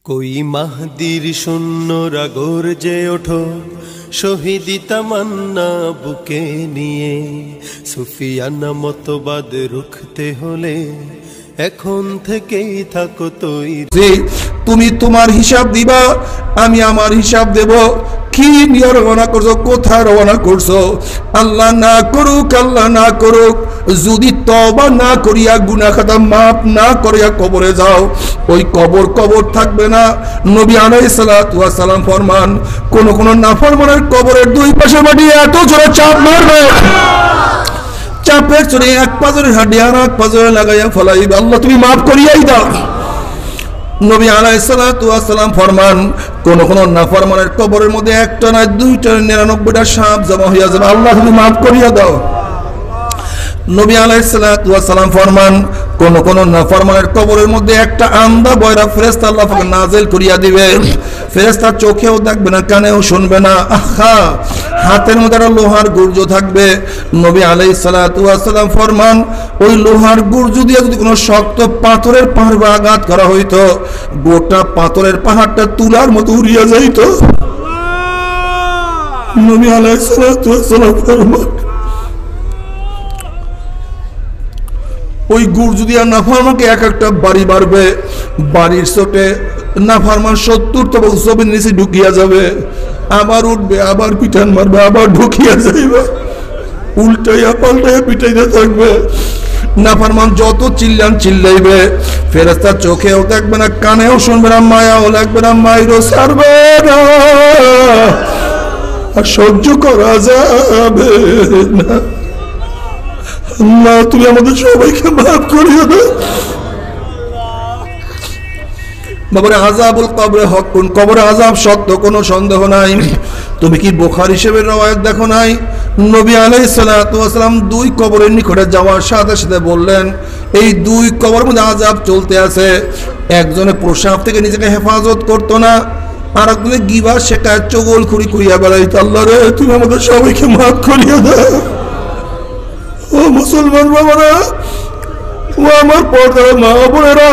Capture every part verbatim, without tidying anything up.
কই মাহদির শূন্য রাগর যে ওঠো শহীদি তামান্না বুকে নিয়ে সুফিয়ানা মতবাদ রুখতে হলে এখন থেকেই থাকো তৈরি। তুমি তোমার হিসাব দিবা, আমি আমার হিসাব দেব। কি নিয়ে রওনা করছো, কোথায় রওনা করছো? আল্লাহ না করুক, আল্লাহ না করুক, যদি তওবা না করিয়া গুনাহ খাতা মাফ না করিয়া কবরে যাও, ওই কবর কবর থাকবে না। নবী আলাইহিস সালাতু ওয়াস সালাম ফরমান, কোন কোন নাফরমানের কবরের দুই পাশে মাটি এত জোরে চাপ মারবে, চাপের চড়ে এক পাজরের হাড্ডি আর এক পাজরে লাগাইয়া ফলাইবে, আল্লাহ তুমি মাফ করিয়াই দাও। নবী আলাইহিস সালাতু ওয়াস সালাম ফরমান, কোন কোন নাফরমানের কবরের মধ্যে একটা না দুইটা নিরানব্বইটা সাপ জমা হইয়া যাবে, আল্লাহ তুমি মাফ করিয়া দাও। নবী আলাইহিস সালাতু ওয়াস সালাম ফরমান, কোন কোন নাফরমানের কবরের মধ্যে একটা আন্ধা বয়রা ফেরেশতা আল্লাহ পাক নাজিল করিয়া দিবে। ফেরেশতা চোখেও দেখবে না, কানেও শুনবে না, আহা হাতের মধ্যে একটা লোহার গুর্জ থাকবে। নবী আলাইহিস সালাতু ওয়াস সালাম ফরমান, ওই লোহার গুর্জ দিয়ে যদি কোনো শক্ত পাথরের পাহাড় আঘাত করা হইতো, গোটা পাথরের পাহাড়টা তুলার মতো উড়িয়া যাইত। নবী আলাইহিস সালাতু ওয়াস সালাম ফরমান, ওই গুর্জ দিয়া নাফরমানকে এক একটা বাড়ি মারবে, বাড়ির চোটে নাফরমান সত্তর তবক জমির নিচে ঢুকিয়া যাবে, আবার উঠবে, আবার পিটান মারবে, আবার ঢুকিয়া যাইবে, উল্টাইয়া পাল্টাইয়া পিটাইতে থাকবে। নাফরমান যত চিল্লান চিল্লাইবে, ফেরেশতা চোখেও দেখবে না, কানেও শুনবে না, মায়াও লাগবে না, মাইরও ছাড়বে না, আর সহ্য করা যাবে না। আল্লাহ তুমি আমাদের সবাইকে মাফ করিও না। বাবারে আযাবুল কবরে হক, কোন কবরে আযাব সত্য, কোনো সন্দেহ নাই। তুমি কি বুখারী শরীফের রওয়ায়াত দেখো নাই? নবী আলাইহিস সালাতু ওয়াস সালাম দুই কবরের নিকটে যাওয়ার সাথে সাথে বললেন, এই দুই কবরের মধ্যে আযাব চলতে আছে। একজনে প্রসাব থেকে নিজেকে হেফাজত করতো না, আর একজনে গিবা শেখায় চগলখুরি করিয়া বেড়াইতো। আল্লাহ রে তুমি আমাদের সবাইকে মাফ করিয়া দাও। ও মুসলমান বাবারা, ও আমার পর্দার মা বোনেরা,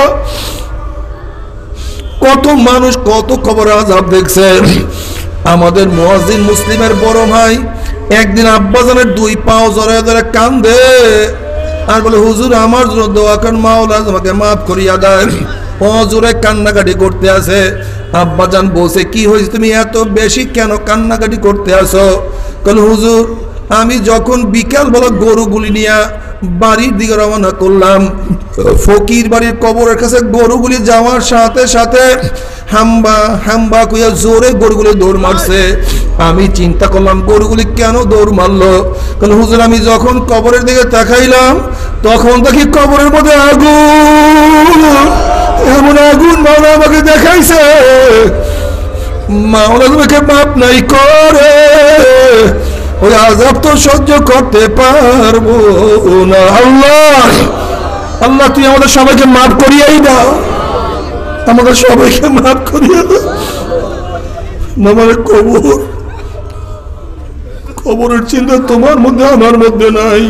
কত মানুষ কত কবর আযাব দেখছে। আমাদের মুয়াজ্জিন মুসলিমের বড় ভাই একদিন আব্বাজানের দুই পাও জড়ায় ধরে কান্দে আর বলে, হুজুর আমার জন্য দোয়া করেন, মাওলা আমাকে মাফ করিয়া দেন। হুজুরে কান্নাকাটি করতে আছে। আব্বাজান বলছে, কি হয়েছে, তুমি এত বেশি কেন কান্নাকাটি করতে আসো? কারণ হুজুর আমি যখন বিকাল বেলা গরুগুলি নিয়ে বাড়ির দিকে রওনা করলাম, ফকির বাড়ির কবরের কাছে গরুগুলি যাওয়ার সাথে সাথে হাম্বা হাম্বা কইয়া জোরে গরুগুলি দৌড় মারছে। আমি চিন্তা করলাম গরুগুলি কেন দৌড় মারলো? কারণ হুজুর আমি যখন কবরের দিকে তাকাইলাম, তখন দেখি কবরের মধ্যে আগুন, এমন আগুন মাওলা আমাকে দেখাইছে। মাওলা তোমাকে মাপ নাই করে, ওই আযাব তো সহ্য করতে পারবো না। আল্লাহ আল্লাহ তুই আমাদের সবাইকে মাফ করিয়াই দাও, আমাদের সবাইকে মাফ করিয়া দাও। আমাদের কবর, কবরের চিন্তা তোমার মধ্যে আমার মধ্যে নাই।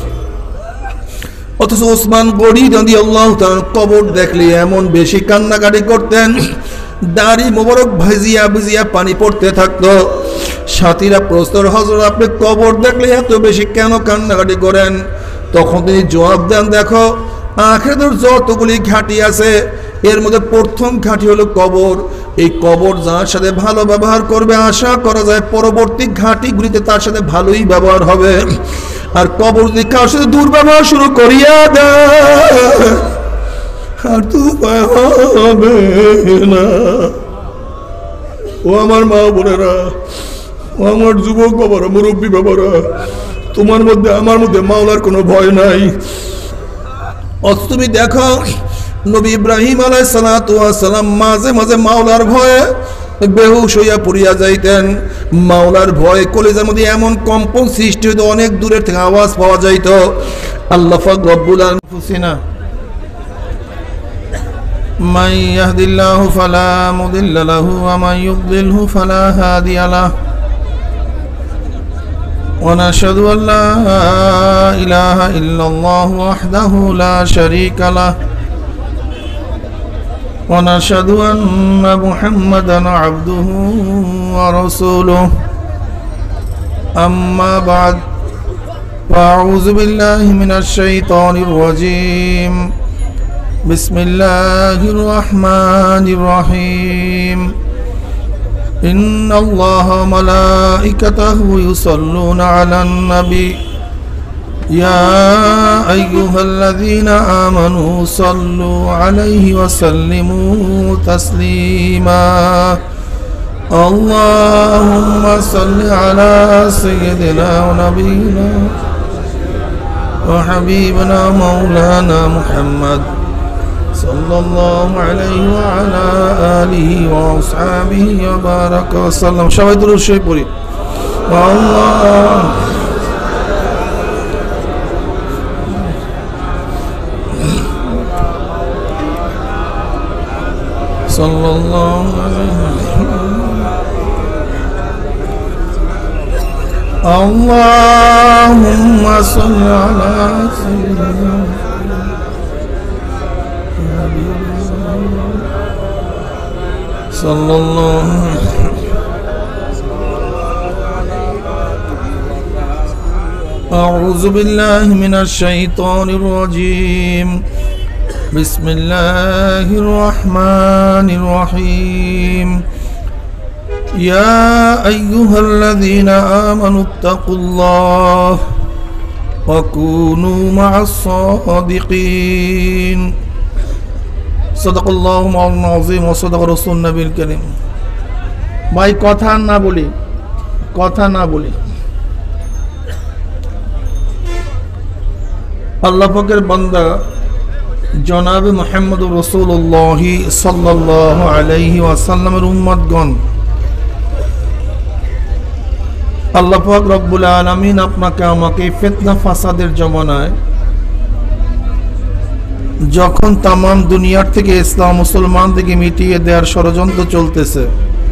অথচ ওসমান গনি রাদিয়াল্লাহু তাআলা কবর দেখলে এমন বেশি কান্নাকাটি করতেন, দাড়ি মোবারক ভাজিয়া ভিজিয়া পানি পড়তে থাকতো। সাথীরা প্রশ্ন, হযরত আপনি কবর দেখলে এত বেশি কেন কান্নাকাটি করেন? তখন তিনি জবাব দেন, দেখো আখিরাতের যতগুলি ঘাঁটি আছে এর মধ্যে প্রথম ঘাঁটি হলো কবর। এই কবর যার সাথে ভালো ব্যবহার করবে, আশা করা যায় পরবর্তী ঘাঁটিগুলিতে তার সাথে ভালোই ব্যবহার হবে। আর কবর যদি কার সাথে দুর্ব্যবহার শুরু করিয়া দেয়, আর তো উপায় হবে না। ও আমার মা বোনেরা, ও আমার যুবক বাবারা, মুরব্বী বাবারা, তোমার মধ্যে আমার মধ্যে মাওলার কোনো ভয় নাই। অথচ তুমি দেখো নবী ইব্রাহিম আলাইহিস সালাতু ওয়াস সালাম মাঝে মাঝে মাওলার ভয়ে বেহুশ হইয়া পড়িয়া যাইতেন। মাওলার ভয়ে কলিজার মধ্যে এমন কম্পন সৃষ্টি হইতো, অনেক দূরের থেকে আওয়াজ পাওয়া যাইত। আল্লাহ পাক রব্বুল আলামিন, মান ইয়াহদিল্লাহু ফালা মুদিল্লা লাহু ওয়া মান ইউদ্লিলহু ফালা হাদিয়া লাহু ওয়া নাশহাদু আল্লা ইলাহা ইল্লাল্লাহু ওয়াহদাহু লা শারীকা লাহু ونشهد أن محمدا عبده ورسوله أما بعد فأعوذ بالله من الشيطان الرجيم بسم الله الرحمن الرحيم إن الله وملائكته يصلون على النبي يا أيها الذين آمنوا صلوا عليه وسلموا تسليما اللهم صل على سيدنا ونبينا وحبيبنا مولانا محمد صلى الله عليه وعلى آله وأصحابه وبارك وسلم شهد الشيء بري والله صلى الله عليه اللهم صل على سيدنا صلى الله أعوذ بالله من الشيطان الرجيم بسم الله الرحمن الرحيم يا أيها الذين آمنوا اتقوا الله وكونوا مع الصادقين صدق الله مولانا العظيم وصدق رسول النبي الكريم ভাই কথা না বলি কথা না বলি আল্লাহ পাকের বান্দা জনাব মুহাম্মদ রাসূলুল্লাহ সাল্লাল্লাহু আলাইহি ওয়াসাল্লামের উম্মতগণ আল্লাহ পাক রব্বুল আলামিন আপনাকে আমাকে ফিতনা ফাসাদের জমানায় যখন তাম দুনিয়ার থেকে ইসলাম মুসলমানদেরকে মিটিয়ে দেওয়ার ষড়যন্ত্র চলতেছে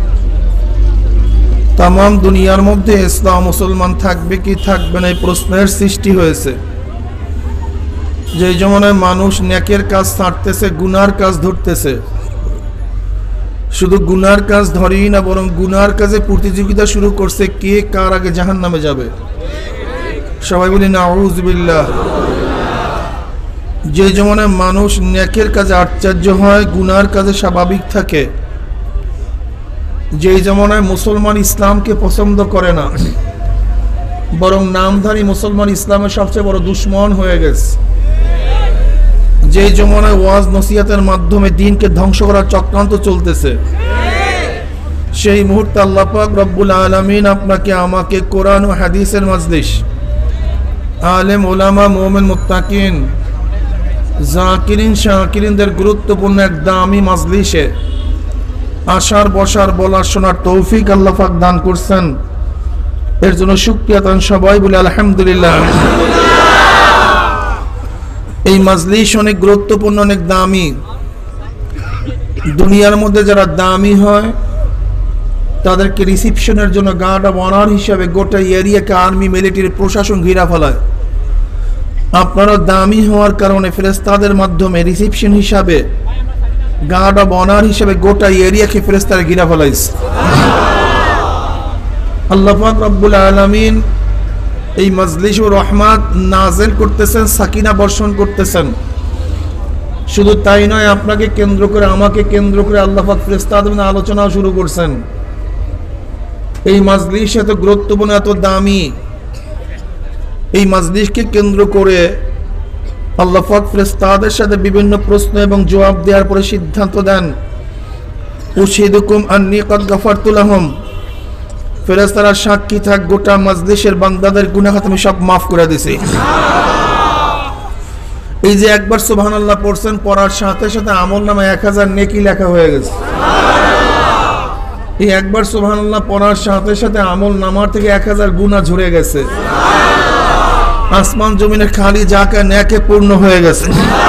তাম দুনিয়ার মধ্যে ইসলাম মুসলমান থাকবে কি থাকবে না এই প্রশ্নের সৃষ্টি হয়েছে যে জমানায় মানুষ নেকের কাজ ছাড়তেছে গুনার কাজ ধরতেছে শুধু গুনার কাজ ধরেই না বরং গুনার কাজে প্রতিযোগিতা শুরু করছে কে কার আগে জাহান্নামে যাবে সবাই বলি নাউযু বিল্লাহ যে জমানায় মানুষ নেকের কাজে আশ্চর্য হয় গুনার কাজে স্বাভাবিক থাকে যে জমানায় মুসলমান ইসলামকে পছন্দ করে না বরং নামধারী মুসলমান ইসলামের সবচেয়ে বড় দুশমন হয়ে গেছে যে জমানায় ওয়াজ নসিহতের মাধ্যমে দ্বীনকে ধ্বংস করার চক্রান্ত চলতেছে সেই মুহূর্তে আল্লাহ পাক রব্বুল আলামিন আপনাকে আমাকে কোরআন ও হাদিসের মাজলিস আলেম ওলামা মুমিন মুত্তাকিন জাকিরিন শাকিরিনদের গুরুত্বপূর্ণ এক দামি মাজলিসে আসার বসার বলার শোনার তৌফিক আল্লাহ পাক দান করছেন এর জন্য শুকরিয়া তান সবাই বলে আলহামদুলিল্লাহ এই মাজলিস অনেক গুরুত্বপূর্ণ অনেক দামি দুনিয়ার মধ্যে যারা দামি হয় তাদেরকে রিসিপশনের জন্য গার্ড অফ অনার হিসাবে গোটা এরিয়াকে আর্মি মিলিটারি প্রশাসন ঘিরা ফেলায় আপনারা দামি হওয়ার কারণে ফেরেশতাদের মাধ্যমে রিসিপশন হিসাবে গার্ড অফ অনার হিসাবে গোটা এরিয়াকে ফেরেশতারা ঘিরা ফেলাইছে আল্লাহ পাক রব্বুল আলামিন এই মাজলিসুর রহমত নাযিল করতেছেন সাকিনা বর্ষণ করতেছেন শুধু তাই নয় আপনাকে কেন্দ্র করে আমাকে কেন্দ্র করে আল্লাহ পাক ফেরেশতাদের মধ্যে আলোচনা শুরু করছেন এই মাজলিস এত গুরুত্বপূর্ণ এত দামি এই মাজলিসকে কেন্দ্র করে আল্লাহ পাক ফেরেশতাদের সাথে বিভিন্ন প্রশ্ন এবং জবাব দেওয়ার পরে সিদ্ধান্ত দেন উশহিদুকুম আন্নী ক্বাদ গাফারতু লাহুম ফেরেশতারা সাক্ষী থাক গোটা মাজলিসের বান্দাদের গুনাহ আমি সব maaf করে দিয়েছি এই যে একবার সুবহানাল্লাহ পড়ছেন পড়ার সাথে সাথে আমলনামায় এক হাজার নেকি লেখা হয়ে গেছে এই একবার সুবহানাল্লাহ পড়ার সাথে সাথে আমলনামার থেকে এক হাজার গুনাহ ঝরে গেছে আসমান জমিনের খালি জায়গা নেকে পূর্ণ হয়ে গেছে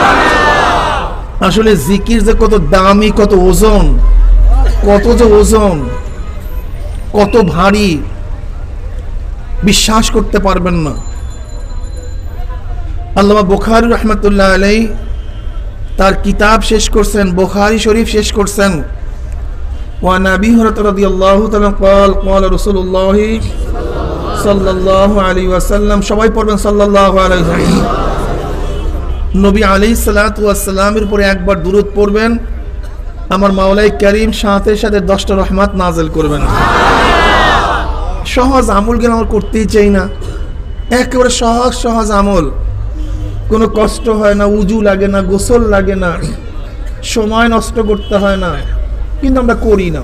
আসলে জিকির যে কত দামি কত ওজন কত যে ওজন কত ভারী বিশ্বাস করতে পারবেন না আল্লামা বুখারী রাহমাতুল্লাহ আলাইহি তার কিতাব শেষ করছেন, বুখারী শরীফ শেষ করছেন। ওয়ান আবি হুরায়রা রাদিয়াল্লাহু তাআলা قال قال رسول الله সাল্লাল্লাহু আলাইহি ওয়াসাল্লাম, সবাই পড়বেন সাল্লাল্লাহু আলাইহি ওয়াসাল্লাম। নবী আলাইহিস সালাতু ওয়াস সালামের উপরে একবার দুরূদ পড়বেন, আমার মাওলাই কারীম সাথে সাথে দশটা রহমত নাযিল করবেন। সহজ আমলগুলো আমরা করতেই চাই না, একেবারে সহজ সহজ আমল, কোনো কষ্ট হয় না, উজু লাগে না, গোসল লাগে না, সময় নষ্ট করতে হয় না, কিন্তু আমরা করি না।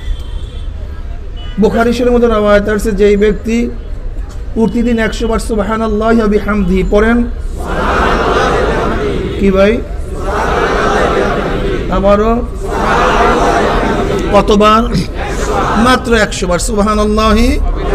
বুখারী শরীফের মধ্যে রওয়ায়াত আছে, যেই ব্যক্তি প্রতিদিন একশো বার সুবহানাল্লাহি ওয়া বিহামদিহি পড়েন, কি ভাই আবারও কতবার? মাত্র একশো বার সুবহানাল্লাহি।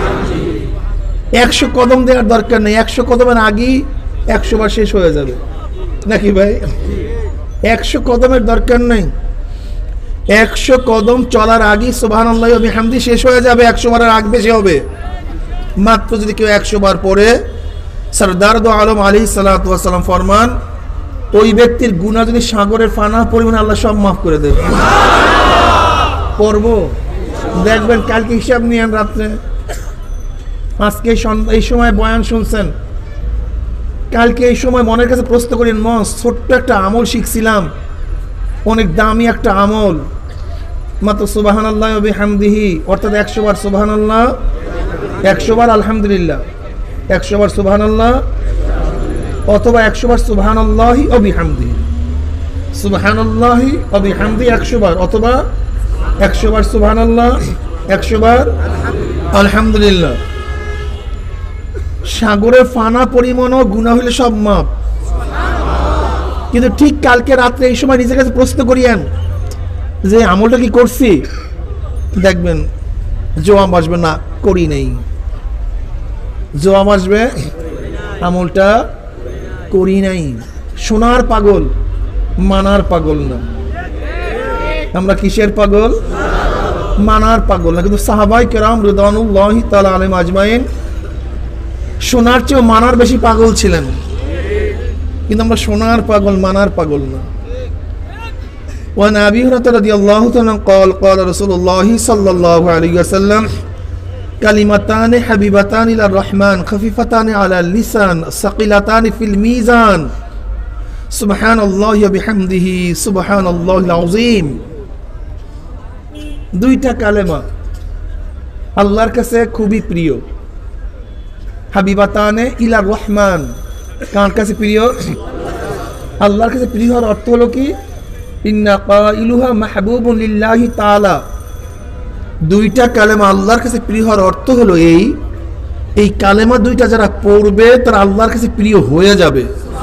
একশো কদম দেওয়ার দরকার নেই, একশো কদমের আগেই একশো বার শেষ হয়ে যাবে নাকি ভাই? একশো কদমের দরকার নেই, একশো কদম চলার আগেই সুবহানাল্লাহি ওয়া বিহামদিহি শেষ হয়ে যাবে, একশো বারের আগ বেশি হবে। মাত্র যদি কেউ একশো বার পড়ে, সরদার দো আলম আলাইহিস সালাতু ওয়াস সালাম ফরমান, ওই ব্যক্তির গুনাহ যদি সাগরের ফানা পরিমাণে আল্লাহ সব মাফ করে দেবে। পড়বো, দেখবেন কালকে হিসাব নিয়েন রাত্রে, আজকে এই সময় বয়ান শুনছেন, কালকে এই সময় মনের কাছে প্রশ্ন করেন, মন ছোট্ট একটা আমল শিখছিলাম, অনেক দামি একটা আমল, মাত্র সুবহানাল্লাহি ওয়া বিহামদিহি, অর্থাৎ একশো বার সুবহানাল্লাহ, একশো বার আলহামদুলিল্লাহ, একশো বার সুবহানাল্লাহ, অথবা একশো বার সুবহানাল্লাহি ওয়া বিহামদিহি, সুবহানাল্লাহি ওয়া বিহামদিহি একশো বার, অথবা একশো বার সুবহানাল্লাহ, একশো বার আলহামদুলিল্লাহ। সাগরের ফানা পরিমাণও গুনাহ হলে সব মাপ। কিন্তু ঠিক কালকে রাত্রে এই সময় নিজের কাছে প্রশ্ন করিয়েন যে আমলটা কি করছি, দেখবেন জবাব আসবে না, করি নেই। জবাব আসবে আমলটা করি নাই। শোনার পাগল, মানার পাগল না। আমরা কিসের পাগল? মানার পাগল না। কিন্তু সাহাবায়ে কেরাম রিদওয়ানুল্লাহি তাআলা আলাইহিম আজমাইন শোনার চেয়ে মানার বেশি পাগল ছিলেন, কিন্তু আমরা শোনার পাগল, মানার পাগল না। ওয়ান আবি হুরায়রা রাদিয়াল্লাহু তাআলা قال قال رسول الله صلى الله عليه وسلم كلمتان حبيبتان الى الرحمن خفيفتان على اللسان ثقيلتان في الميزان سبحان الله وبحمده سبحان الله العظيم। দুইটা কালেমা আল্লাহর কাছে খুবই প্রিয়। হাবিবাতানে ইলা রহমান, কার কাছে প্রিয়? আল্লাহর কাছে প্রিয় হওয়ার অর্থ হলো কি? ইন্না কাইলুহা মাহবুবুন লিল্লাহি তাআলা। দুইটা কালেমা আল্লাহর কাছে প্রিয় হওয়ার অর্থ হলো এই, এই কালেমা দুইটা যারা পড়বে তারা আল্লাহর কাছে প্রিয় হয়ে যাবে।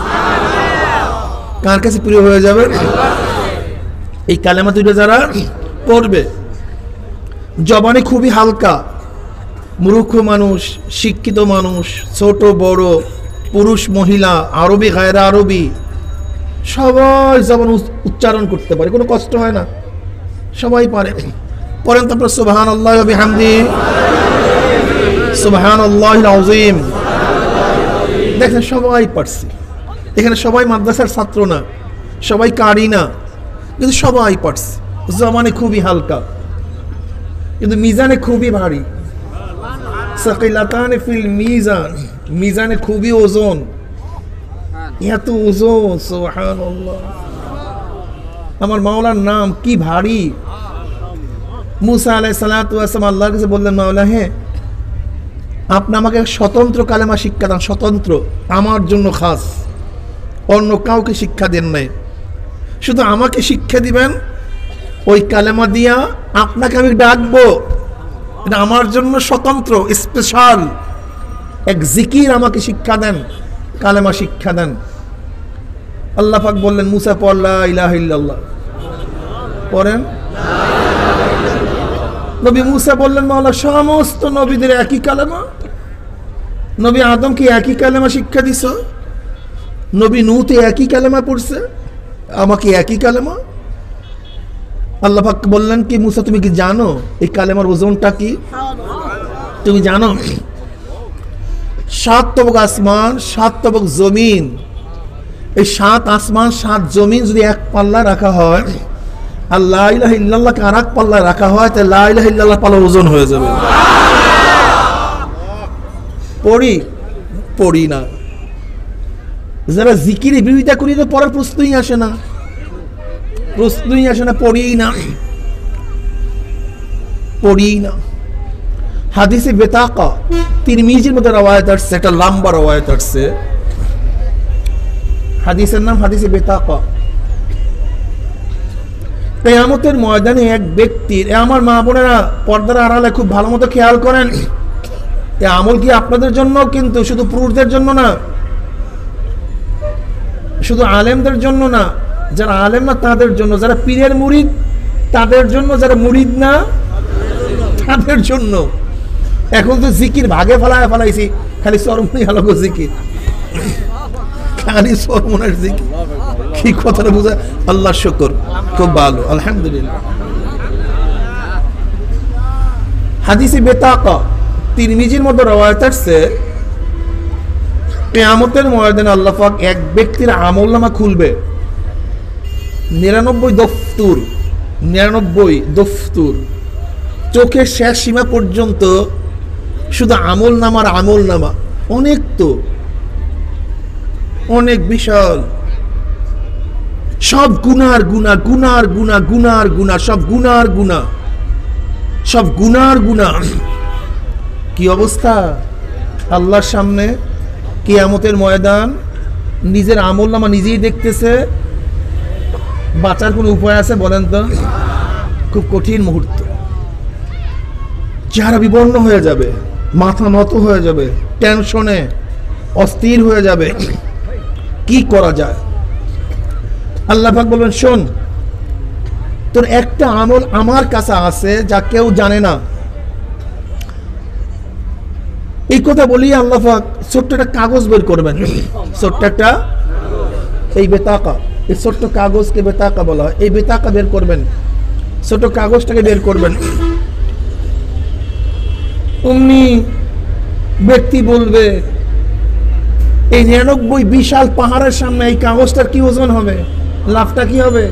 কার কাছে প্রিয় হয়ে যাবে? এই কালেমা দুইটা যারা পড়বে। জবানে খুবই হালকা, মূর্খ মানুষ, শিক্ষিত মানুষ, ছোট বড়, পুরুষ মহিলা, আরবি গায়রা আরবি, সবাই জবান উচ্চারণ করতে পারে, কোনো কষ্ট হয় না, সবাই পারে। পড়েন তারপর সুবহানাল্লাহি ওয়া বিহামদিহি সুবহানাল্লাহিল আযীম। দেখেন সবাই পারছে। এখানে সবাই মাদ্রাসার ছাত্র না, সবাই কারি না, কিন্তু সবাই পারছে। জবানে খুবই হালকা, কিন্তু মিজানে খুবই ভারী। সাকিলাতান ফিল মিজান, মিজানে খুবই ওজন। এত ওজন, সুবহানাল্লাহ। আমার মাওলার নাম কি ভারী। মুসা আলাইহিস সালাতু ওয়াস সালাম আল্লাহর কাছে বললেন, মাওলা হে, আপনি আমাকে স্বতন্ত্র কালেমা শিক্ষা দেন, স্বতন্ত্র, আমার জন্য খাস, অন্য কাউকে শিক্ষা দেন নাই, শুধু আমাকে শিক্ষা দিবেন। ওই কালেমা দিয়া আপনাকে আমি ডাকবো, এটা আমার জন্য স্বতন্ত্র, স্পেশাল এক জিকির আমাকে শিক্ষা দেন, কালেমা শিক্ষা দেন। আল্লাহ পাক বললেন, মুসা পড় লা ইলাহা ইল্লাল্লাহ, পড়েন। নবী মুসা বললেন, মাওলা সমস্ত নবীদের একই কালেমা, নবী আদমকে একই কালেমা শিক্ষা দিছ, নবী নূহ একই কালেমা পড়ছে, আমাকে একই কালেমা। আল্লাহ পাক বললেন কি, মুসা তুমি কি জানো এই কালেমার ওজনটা কি? তুমি জানো সাত তবক আসমান, সাত তবক জমিন এই সাত আসমান সাত জমিন যদি এক পাল্লা রাখা হয় আর লা ইলাহা ইল্লাল্লাহকে আর এক পাল্লা রাখা হয় তাহলে লা ইলাহা ইল্লাল্লাহ পাল্লা ওজন হয়ে যাবে। পড়ি পড়ি না, যারা জিকিরের বিরোধিতা করি তো পড়ার প্রশ্নই আসে না, প্রশ্নই আসে না, পড়ি না পড়ি না। হাদিসে বেতাকা তিরমিজির মধ্যে রওয়ায়াত আসছে, একটা লম্বা রওয়ায়াত আসছে, হাদিসের নাম হাদিসে বেতাকা। কিয়ামতের ময়দানে এক ব্যক্তির, আমার মা বোনেরা পর্দার আড়ালে খুব ভালো মতো খেয়াল করেন, এই আমল কি আপনাদের জন্য, কিন্তু শুধু পুরুষদের জন্য না, শুধু আলেমদের জন্য না, যারা আলেম না তাদের জন্য, যারা পীরের মুরিদ তাদের জন্য, যারা মুরিদ না তাদের জন্য। এখন তো জিকির ভাগে ফেলায় ফেলাইছি, খালি সরমনি আলোক জিকির, খালি সরমনের জিকির। কি কথাটা বুঝা? আল্লাহ শুকর, খুব ভালো, আলহামদুলিল্লাহ। হাদিসে বেতাকা তিরমিজির মধ্যে রওয়ায়াত আছে, কিয়ামতের ময়দানে আল্লাহ পাক এক ব্যক্তির আমলনামা খুলবে, নিরানব্বই দফতুর, নিরানব্বই দফতুর, চোখের শেষ সীমা পর্যন্ত শুধু আমল নামার আমল নামা। অনেক তো, অনেক বিশাল, সব গুনার গুনা, গুনার গুনা, গুনার গুনা, সব গুনার গুনা, সব গুনার গুনা। কি অবস্থা আল্লাহর সামনে কিয়ামতের ময়দান, নিজের আমল নামা নিজেই দেখতেছে। বাঁচার কোনো উপায় আছে বলেন তো? খুব কঠিন মুহূর্ত, চেহারা বিবর্ণ হয়ে যাবে, মাথা নত হয়ে যাবে, টেনশনে অস্থির হয়ে যাবে, কি করা যায়? আল্লাহ পাক বলবেন, শোন, তোর একটা আমল আমার কাছে আছে যা কেউ জানে না। এই কথা বলি আল্লাহ পাক ছোট্ট একটা কাগজ বের করবেন, ছোট্ট একটা, এই বেতাকা, এই ছোট্ট কাগজকে বেতাকা বলা হয়, এই বেতাকা বের করবেন, ছোট কাগজটাকে বের করবেন। অমনি ব্যক্তি বলবে, এই নিরানব্বই বিশাল পাহাড়ের সামনে এই কাগজটার কি ওজন হবে, লাভটা কি হবে?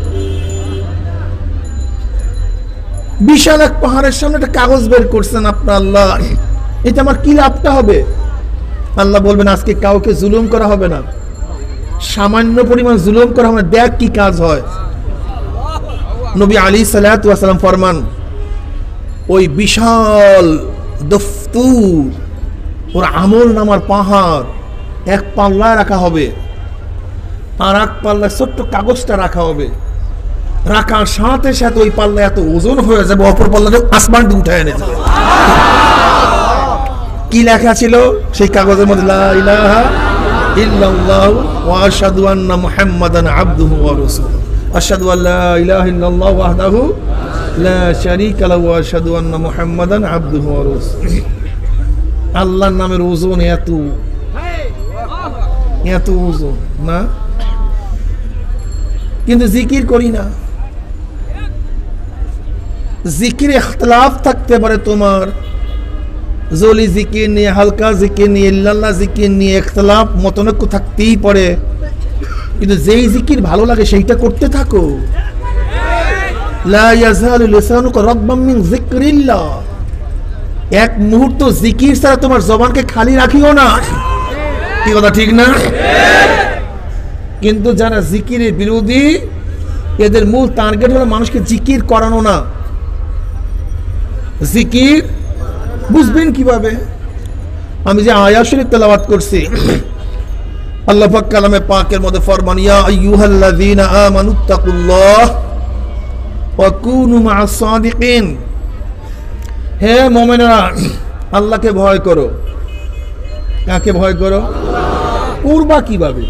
বিশাল এক পাহাড়ের সামনে একটা কাগজ বের করছেন আপনার আল্লাহ, এটা আমার কি লাভটা হবে? আল্লাহ বলবেন, আজকে কাউকে জুলুম করা হবে না, সামান্য পরিমাণ জুলুম করা হবে, দেখ কি কাজ হয়। নবী আলাইহিস সালাতু ওয়াস সালাম ফরমান, ওই বিশাল দফতুর, ওর আমল নামার পাহাড় এক পাল্লায় রাখা হবে, আর এক পাল্লায় ছোট্ট কাগজটা রাখা হবে, রাখার সাথে সাথে ওই পাল্লা এত ওজন হয়ে যাবে, অপর পাল্লাটা আসমান দিয়ে উঠে এনে যাবে। কি লেখা ছিল সেই কাগজের মধ্যে? লা ইলাহা ইল্লাল্লাহু ওয়া আশহাদু আন্না মুহাম্মাদান আবদুহু ওয়া রাসূলুহু, আশহাদু আল্লা ইলাহা ইল্লাল্লাহু ওয়াহদাহু লা শারীকা লাহু ওয়া আশহাদু আন্না মুহাম্মাদান আবদুহু ওয়া রাসূলুহু। আল্লাহর নামের ওজন এত, এত ওজন না, কিন্তু জিকির করি না। জিকিরে ইখতিলাফ থাকতে পারে, তোমার জলি জিকির নিয়ে, হালকা জিকির নিয়ে, ইল্লাল্লাহ জিকির নিয়ে ইখতিলাফ মতনৈক্য থাকতেই পারে, কিন্তু যেই জিকির ভালো লাগে সেইটা করতে থাকো। লা ইয়াজালু লিসানুকা রাতবাম মিন যিকরিল্লাহ, এক মুহূর্ত জিকির ছাড়া তোমার জবানকে খালি রাখিও না। কি কথা ঠিক না? কিন্তু যারা জিকিরের বিরোধী, এদের মূল টার্গেট হলো মানুষকে জিকির করানো না। জিকির বুঝবেন কিভাবে? আমি যে আয়াত শরীফ তেলাওয়াত করছি, আল্লাহ পাক কালামে পাকের মধ্যে ফরমান, ইয়া আইয়ুহাল্লাযীনা আমানুত্তাকুল্লাহ ওয়া কুনু মা'আস সাদিকিন, হে মুমিনরা আল্লাহকে ভয় করো। কাকে ভয় করো? করবা কিভাবে?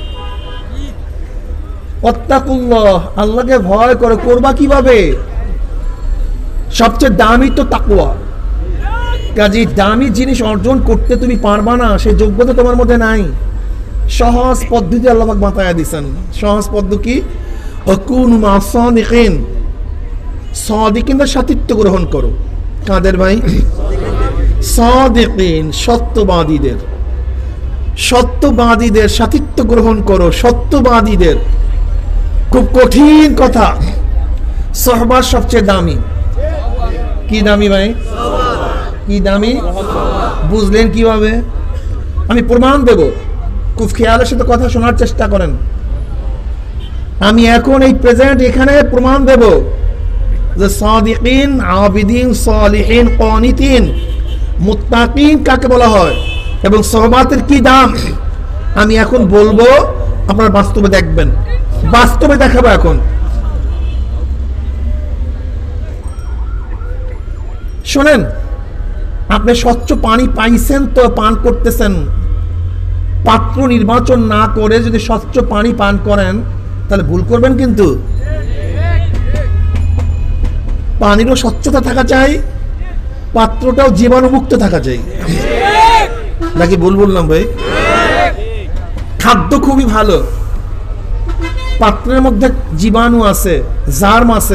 ওয়াত্তাকুল্লাহ, আল্লাহকে ভয় করো, করবা কিভাবে? সবচেয়ে দামি তো তাকওয়া। কাজে দামি জিনিস অর্জন করতে তুমি পারবা না, সেই যোগ্যতা তোমার মধ্যে নাই। সহজ পদ্ধতি আল্লাহ পাক বাতায়া দিয়েছেন। সহজ পদ্ধতি কি? ওয়াকুনু মা'আস সাদিকিন, সাদিকিনদের সাথীত্ব গ্রহণ করো। কাদের ভাই? সাদিকিন, সত্যবাদীদের। সত্যবাদীদের সাথিত্ব গ্রহণ করো, সত্যবাদীদের। খুব কঠিন কথা, সহবাস সবচেয়ে দামি। কি দামি ভাই? কি দামি? বুঝলেন কিভাবে? আমি প্রমাণ দেব, খুব খেয়ালের সাথে কথা শোনার চেষ্টা করেন। আমি এখন এই প্রেজেন্ট এখানে প্রমাণ দেব যে সাদিকিন, আবিদিন, সালিহিন, কানিতিন, মুত্তাকিন কাকে বলা হয় এবং সহবাতের কি দাম আমি এখন বলবো, আপনারা বাস্তবে দেখবেন, বাস্তবে দেখাবো। এখন শোনেন, আপনি স্বচ্ছ পানি পাইছেন তো পান করতেছেন, পাত্র নির্বাচন না করে যদি স্বচ্ছ পানি পান করেন তাহলে ভুল করবেন। কিন্তু পানিরও স্বচ্ছতা থাকা চাই, পাত্রটাও জীবাণুমুক্ত থাকা চাই, নাকি ভুল বললাম ভাই? খাদ্য খুবই ভালো, পাত্রের মধ্যে জীবাণু আছে, জার্ম আছে,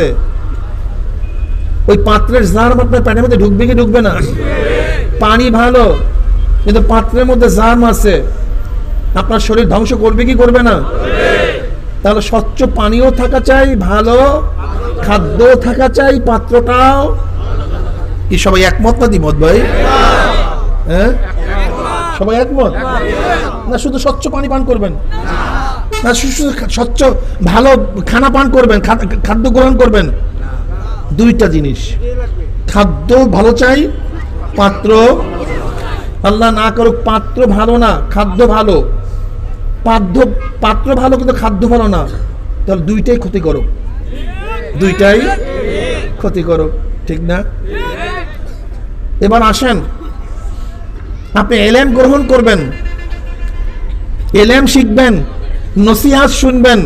ওই পাত্রের জার্ম আপনার পেটের মধ্যে ঢুকবে কি ঢুকবে না? পানি ভালো, কিন্তু পাত্রের মধ্যে জার্ম আছে, আপনার শরীর ধ্বংস করবে কি করবে না? তাহলে স্বচ্ছ পানিও থাকা চাই, ভালো খাদ্য থাকা চাই, পাত্রটাও। কি সবাই একমত না দ্বিমত ভাই? হ্যাঁ, সবাই একমত না? শুধু স্বচ্ছ পানি পান করবেন না, স্বচ্ছ ভালো খানা পান করবেন, খাদ্য গ্রহণ করবেন। দুইটা জিনিস, খাদ্য ভালো চাই, পাত্র। আল্লাহ না করুক পাত্র ভালো না, খাদ্য ভালো। পাত্র পাত্র ভালো কিন্তু খাদ্য ভালো না, তাহলে দুইটাই ক্ষতি করো, দুইটাই ক্ষতি করো, ঠিক না? এবার আসেন, আপনি এলেম গ্রহণ করবেন, এলেম শিখবেন, নসিহত শুনবেন,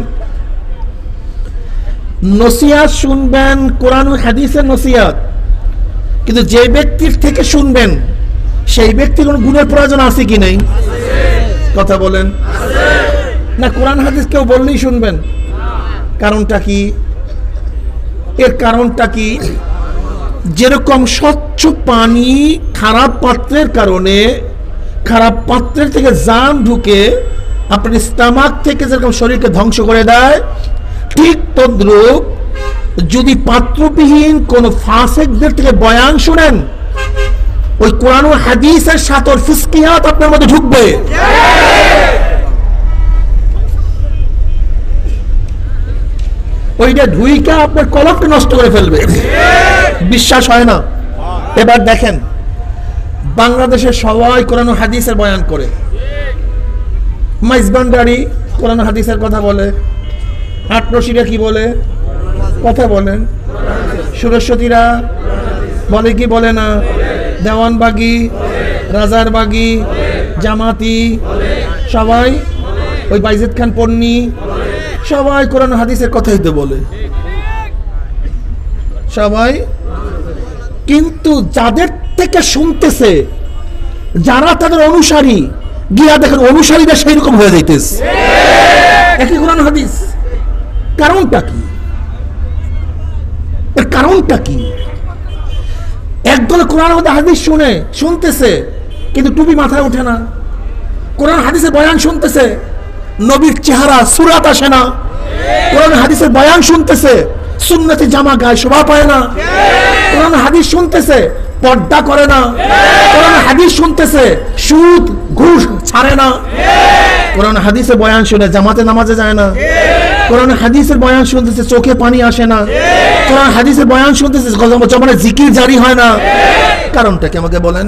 নসিহত শুনবেন, কোরআন ও হাদিসের নসিহত। কিন্তু যে ব্যক্তির থেকে শুনবেন সেই ব্যক্তির কোন গুণের প্রয়োজন আছে কি নেই? কথা বলেন না? কোরআন হাদিস কেউ বললেই শুনবেন, কারণটা কি? এর কারণটা কি? যেরকম স্বচ্ছ পানি খারাপ পাত্রের কারণে, খারাপ পাত্রের থেকে জাম ঢুকে আপনার স্টোমাক থেকে যেরকম শরীরকে ধ্বংস করে দেয়, ঠিক তদ্রূপ যদি পাত্রবিহীন কোন ফাসিকদের থেকে বয়ান শুনেন, ওই কোরআন ও হাদিসের সাথে ফিসকিয়াত আপনার মধ্যে ঢুকবে। ওইটা ঢুইকা আপনার কলমকে নষ্ট করে ফেলবে। বিশ্বাস হয় না? এবার দেখেন, বাংলাদেশের সবাই কোরআন ও হাদিসের বয়ান করে, মাইজবান্ডারি কোরআন ও হাদিসের কথা বলে, আটরশিরা কি বলে কথা বলেন, সুরেশ্বতীরা বলে কি বলে না, দেওয়ানবাগি, রাজারবাগি, জামাতি, সবাই ওই বাইজিদ খান পন্নী, সবাই কোরআন হাদিসের কথাই তো বলে সবাই। কিন্তু যাদের থেকে শুনতেছে, যারা তাদের অনুসারী, গিয়া দেখেন অনুসারীরা সেই রকম হয়ে যাইতেছে একই কোরআন হাদিস। কারণটা কি? এর কারণটা কি? একদলে কোরআন হাদিস শুনে শুনতেছে কিন্তু টুপি মাথায় ওঠে না, কোরআন হাদিসের বয়ান শুনতেছে, নবীর চেহারা সুরাত আসে না, কোরআন হাদিসের বয়ান শুনতেছে, সুন্নতি জামা গায়ে শোভা পায় না, কোরআন হাদিস শুনতেছে, পর্দা করে না, কোরআন হাদিস শুনতেছে, সুদ ঘুষ ছাড়ে না, কোরআন হাদিসের বয়ান শুনে জামাতে নামাজে যায় না, কোরআন হাদিসের বয়ান শুনতেছে চোখে পানি আসে না, কোরআন হাদিসের বয়ান শুনতেছে জমানে জিকির জারি হয় না। কারণটা কি আমাকে বলেন?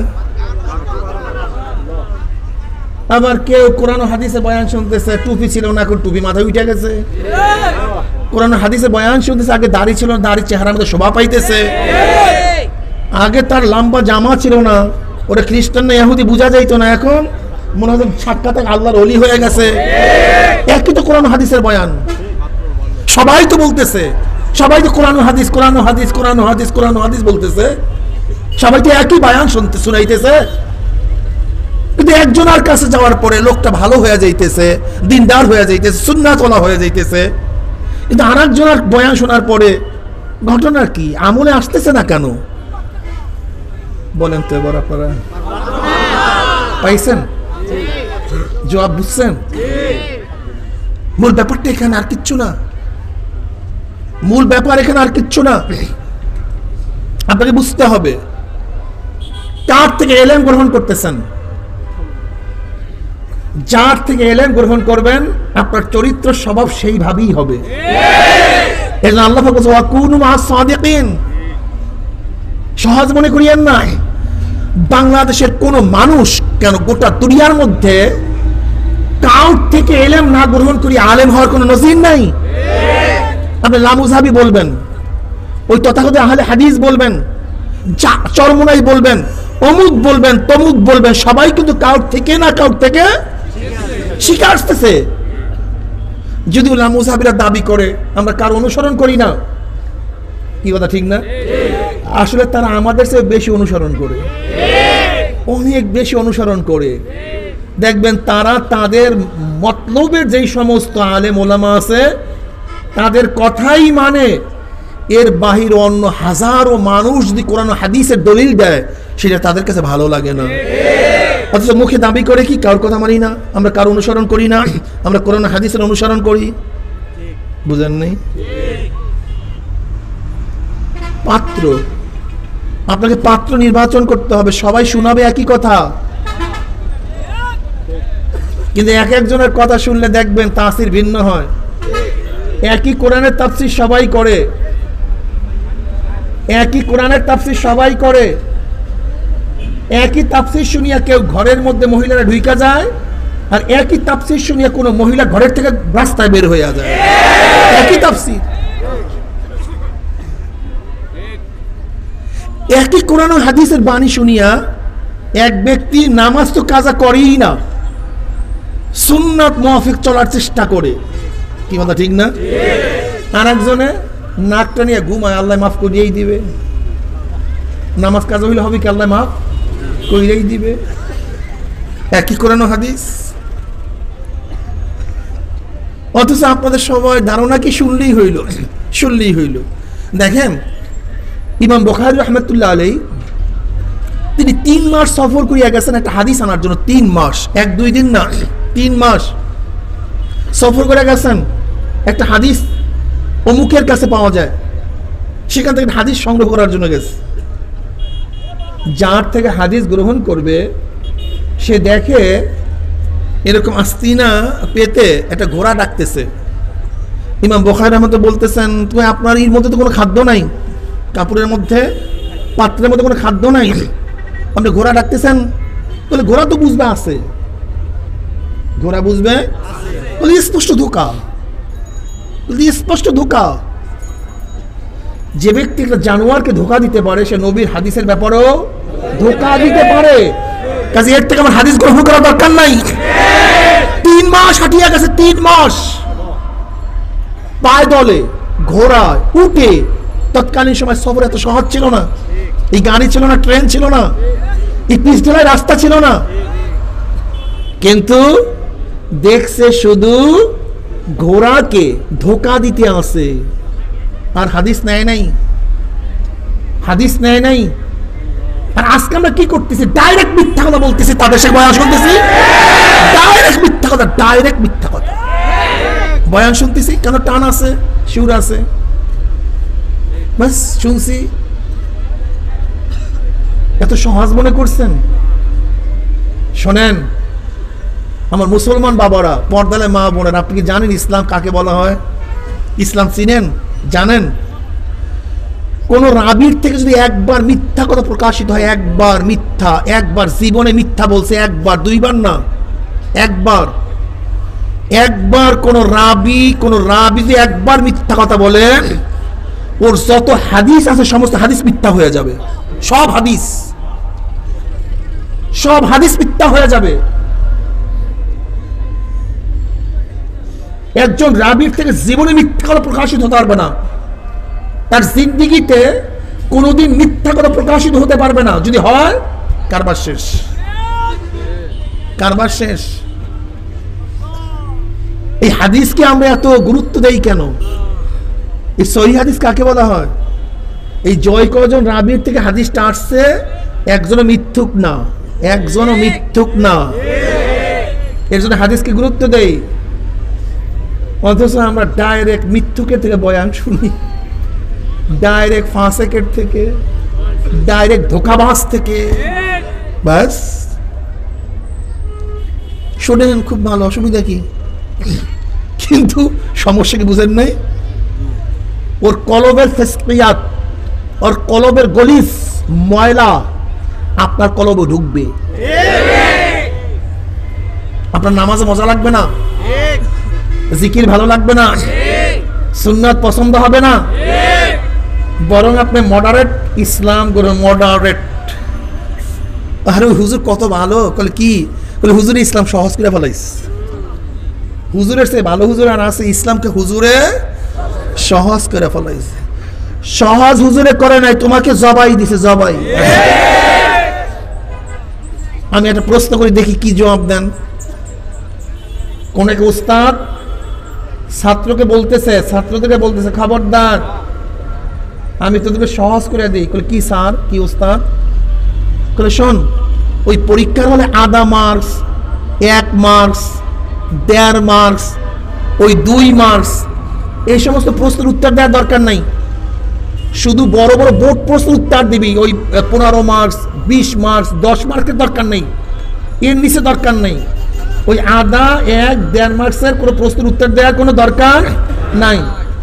আবার কেউ কোরআন হাদিসের বয়ান শুনতেছে, টুপি ছিল না, এখন টুপি মাথায় উঠে গেছে। কোরআন হাদিসের বয়ান শুনতেছে, আগে দাড়ি ছিল না, দাড়ি চেহারার মধ্যে শোভা পাইতেছে। আগে তার লম্বা জামা ছিল না, ওরা খ্রিস্টান না ইহুদি বোঝা যাইতো না, এখন মনে হয় সাক্ষাৎ আল্লাহর ওলি হয়ে গেছে। একই তো কোরআন হাদিসের বয়ান, সবাই তো বলতেছে, সবাই তো কোরআন হাদিস কোরআন হাদিস কোরআন হাদিস কোরআন হাদিস বলতেছে, সবাই তো একই বয়ান শুনতে শুনাইতেছে। কিন্তু একজনের কাছে যাওয়ার পরে লোকটা ভালো হয়ে যাইতেছে, দিনদার হয়ে যাইতেছে, সুন্নাতওয়ালা হয়ে যাইতেছে। কিন্তু আর একজনের বয়ান শোনার পরে ঘটনা কি? আমলে আসতেছে না কেন বলেন তো? এবার আপনারা পাইছেন? জবাব বুঝছেন? মূল ব্যাপারটা এখানে আর কিচ্ছু না, মূল ব্যাপার এখানে আর কিচ্ছু না। আপনাকে বুঝতে হবে কার থেকে এলেম গ্রহণ করতেছেন। যার থেকে এলেম গ্রহণ করবেন আপনার চরিত্র স্বভাব সেইভাবেই হবে। এজন্য আল্লাহ পাক বলেন ওয়াকুনু মা'আস সাদিকিন। সহজ মনে করিয়েন না। বাংলাদেশের কোন মানুষ কেন গোটা দুনিয়ার মধ্যে কাউর থেকে এলেম না গ্রহণ করি আলেম হওয়ার কোন নজির নাই। আপনি লামুজাহাবি বলবেন, ওই তথাকথিত আহলে হাদিস বলবেন, চরমোনাই বলবেন, অমুক বলবেন, তমুক বলবেন, সবাই কিন্তু কাউর থেকে না কাউর থেকে শিখে আসতেছে। যদিও লামুজাহাবিরা দাবি করে আমরা কার অনুসরণ করি না, কি কথা ঠিক না? আসলে তারা আমাদের চেয়ে বেশি অনুসরণ করে, অনেক বেশি অনুসরণ করে। দেখবেন তারা তাদের মতলবের যেই সমস্ত আলেম ওলামা আছে তাদের কথাই মানে, এর বাহির অন্য হাজারো মানুষ যদি কোরআন হাদিসের দলিল দেয় সেটা তাদের কাছে ভালো লাগে না। অথচ মুখে দাবি করে কি কারোর কথা মানি না, আমরা কারো অনুসরণ করি না, আমরা কোরআন হাদিসের অনুসরণ করি। বুঝেন নাই? পাত্র, আপনাকে পাত্র নির্বাচন করতে হবে। সবাই শোনাবে একই কথা, কিন্তু এক একজনের কথা শুনলে দেখবেন তাফসীর ভিন্ন হয়। একই কোরআনের তাফসীর সবাই করে, একই কোরআনের তাফসীর সবাই করে, একই তাফসীর শুনিয়া কেউ ঘরের মধ্যে মহিলারা ঢুইকা যায়, আর একই তাফসীর শুনিয়া কোনো মহিলা ঘরের থেকে রাস্তায় বের হয়ে যায়। একই তাফসীর, একই কোরআন ও হাদিসের বাণী শুনিয়া এক ব্যক্তি নামাজ তো কাজা করেই না, সুন্নাত মুআফিক চলার চেষ্টা করে, কি কথা ঠিক না? আর একজনে নাকটা নিয়ে ঘুমায়, আল্লাহ মাফ করিয়েই দিবে। নামাজ কাজা হইলে হবে কি আল্লাহ মাফ করিয়েই দিবে। একই কোরআন ও হাদিস, অথচ আপনাদের সবাই ধারণা কি শুনলেই হইল, শুনলেই হইল। দেখেন ইমাম বুখারী রাহমাতুল্লাহ আলাইহি তিনি তিন মাস সফর করিয়া গেছেন একটা হাদিস আনার জন্য। তিন মাস, এক দুই দিন না, তিন মাস সফর করে গেছেন। একটা হাদিস অমুকের কাছে পাওয়া যায়, সেখান থেকে হাদিস সংগ্রহ করার জন্য গেছে। যার থেকে হাদিস গ্রহণ করবে সে দেখে এরকম আস্তিনা পেতে একটা ঘোড়া ডাকতেছে। ইমাম বুখারী রাহমাতুল্লাহ বলতেছেন তুমি আপনার এর মধ্যে তো কোনো খাদ্য নাই, কাপড়ের মধ্যে পাত্রের মধ্যে কোনো খাদ্য নাই, আপনি ঘোড়া ডাকতেছেন। বলে ঘোড়া তো বুঝবে আছে, ঘোড়া বুঝবে, বলে স্পষ্ট ধোঁকা, স্পষ্ট ধোঁকা। যে ব্যক্তি একটা জানোয়ারকে ধোঁকা দিতে পারে সে নবীর হাদিসের ব্যাপারেও ধোঁকা দিতে পারে। কাজে এর থেকে আমার হাদিস গ্রহণ করার দরকার নাই। তিন মাস হাঁটিয়া গেছে, তিন মাস পায়ে দলে, ঘোড়ায় উঠে। তৎকালীন সময় সফর এত সহজ ছিল না, এই গাড়ি ছিল না, ট্রেন ছিল না, এই পিচ ঢালাই রাস্তা ছিল না, কিন্তু দেখছে শুধু ঘোড়াকে ধোঁকা দিতে আসে, আর হাদিস নেয় নাই, হাদিস নেয় নাই। আর আজকে আমরা কি করতেছি? ডাইরেক্ট মিথ্যা কথা বলতেছি, তাদের সাথে বয়ান শুনতেছি, ডাইরেক্ট মিথ্যা কথা, ডাইরেক্ট মিথ্যা কথা বয়ান শুনতেছি। কেন? টান আছে, সুর আছে, বাস শুনছি। এত সহজ মনে করছেন? শোনেন আমার মুসলমান বাবারা, পর্দালে মা বোনেরা, আপনি কি জানেন ইসলাম কাকে বলা হয়? ইসলাম চিনেন, জানেন? কোন রাবির থেকে যদি একবার মিথ্যা কথা প্রকাশিত হয়, একবার মিথ্যা, একবার জীবনে মিথ্যা বলছে, একবার, দুইবার না, একবার, একবার কোন রাবি, কোন রাবি যদি একবার মিথ্যা কথা বলে, ওর যত হাদিস আছে সমস্ত হাদিস মিথ্যা হয়ে যাবে। সব হাদিস, সব হাদিস মিথ্যা হয়ে যাবে। একজন রাবির থেকে জীবনে মিথ্যা কথা প্রকাশিত হতে পারবে না, তার জিন্দেগিতে কোনোদিন মিথ্যা কথা প্রকাশিত হতে পারবে না। যদি হয় কারবার শেষ, কারবার শেষ। এই হাদিসকে আমরা এত গুরুত্ব দেই কেন? এই সহিহ হাদিস কাকে বলা হয়? এই জয় কজন রাবির থেকে হাদিসটা আসছে, একজনও মিথ্যুক না, একজনও মিথ্যুক না। এর জন্য হাদিসকে গুরুত্ব দেই, অথচ আমরা ডাইরেক্ট মৃত্যুকের থেকে বয়ান শুনি, ডাইরেক্ট ফাঁসেকের থেকে, ডাইরেক্ট ধোঁকাবাজ থেকে। ব্যাস শোনেন খুব ভালো, অসুবিধা কি? কিন্তু সমস্যা কি বুঝেন নাই? ওর কলবের ফিসকিয়াত, ওর কলবের গলিস ময়লা আপনার কলবে ঢুকবে। আপনার নামাজে মজা লাগবে না, জিকির ভালো লাগবে না, সুন্নাত পছন্দ হবে না, বরং আপনি মডারেট ইসলাম করুন, মডারেট। আরে হুজুর কত ভালো, বলে কি? বলে হুজুরে ইসলাম সহজ করে ফেলাইস। হুজুরের সে ভালো হুজুর আর আছে, ইসলামকে হুজুরে সহজ করে ফেলাইছে। সহজ হুজুরে করে নাই, তোমাকে জবাই দিছে, জবাই। আমি একটা প্রশ্ন করি, দেখি কি জবাব দেন। কোন এক উস্তাদ ছাত্রকে বলতেছে, ছাত্রদেরকে বলতেছে, খবরদার আমি তোদেরকে সহজ করে দিই। বলে কি স্যার, কি উস্তাদ? বলে শোন, ওই পরীক্ষার হলে আধা মার্কস, এক মার্কস, দেড় মার্কস, ওই দুই মার্কস, এই সমস্ত প্রশ্নের উত্তর দেওয়ার দরকার নাই। শুধু বড় বড় বোর্ড প্রশ্নের উত্তর দিবি, ওই পনেরো মার্কস, বিশ মার্কস, দশ মার্কের দরকার নেই, এর নিচে দরকার নেই। ওই আধা, এক, দেড় মার্কসের কোনো প্রশ্নের উত্তর দেওয়ার কোনো দরকার নাই।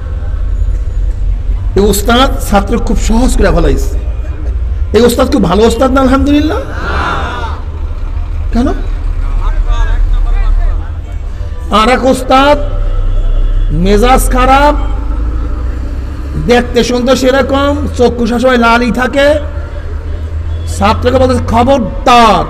এই ওস্তাদ ছাত্র খুব সহজ করে ফেলাইছে। এই ওস্তাদ খুব ভালো ওস্তাদ না? আলহামদুলিল্লাহ। কেন? আর এক ওস্তাদ মেজাজ খারাপ, দেখতে শুনতে সেরকম, চক্ষু সবসময় লালই থাকে, ছাত্রকে বলতেছে খবরদার,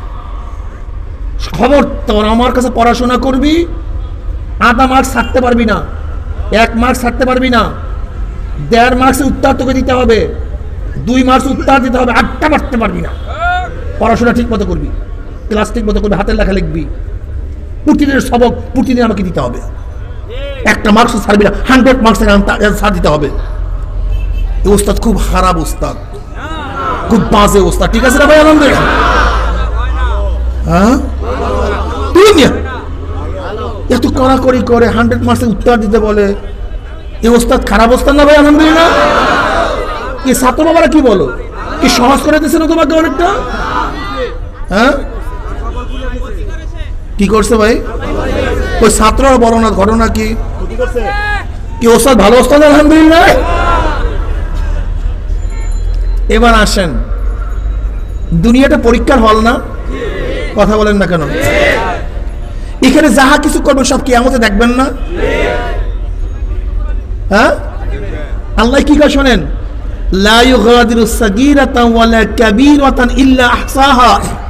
খবরদার আমার কাছে পড়াশোনা করবি, আধা মার্কস ছাড়তে পারবি না, এক মার্কস ছাড়তে পারবি না, দেড় মার্কসের উত্তর তোকে দিতে হবে, দুই মার্কস উত্তর দিতে হবে, আটটা মারতে পারবি না। পড়াশোনা ঠিক মতো করবি, ক্লাস ঠিক মতো করবি, হাতের লেখা লিখবি, প্রতিদিনের সবক প্রতিদিন আমাকে দিতে হবে, একটা মার্কস ছাড়বি না, হান্ড্রেড মার্কসের ছাড় দিতে হবে। এই ওস্তাদ খুব খারাপ ওস্তাদ, খুব বাজে ওস্তাদ। ঠিক আছে না ভাই? আলহামদুলিল্লাহ। হ্যাঁ, এত কড়াকড়ি করে হান্ড্রেড মার্কসের উত্তর দিতে বলে, এই ওস্তাদ খারাপ ওস্তাদ না ভাই? আলহামদুলিল্লাহ। এই ছাত্র বাবারা কি বলো, কি সহজ করে দিয়েছে না তোমাকে অনেকটা? হ্যাঁ, কি করছে ভাই? ওই ছাত্ররা বলো না, ঘটনা কি? কি ওস্তাদ ভালো ওস্তাদ? আলহামদুলিল্লাহ। এবার আসেন, দুনিয়াটা পরীক্ষার হল না? কথা বলেন না কেন? এখানে যাহা কিছু করবেন সব কিয়ামতে দেখবেন না? হ্যাঁ, আল্লাহ কি কয় শোনেন, লা ইউগাদিরু সাগীরাতান ওয়ালা কাবীরাতান ইল্লা আহসাহা।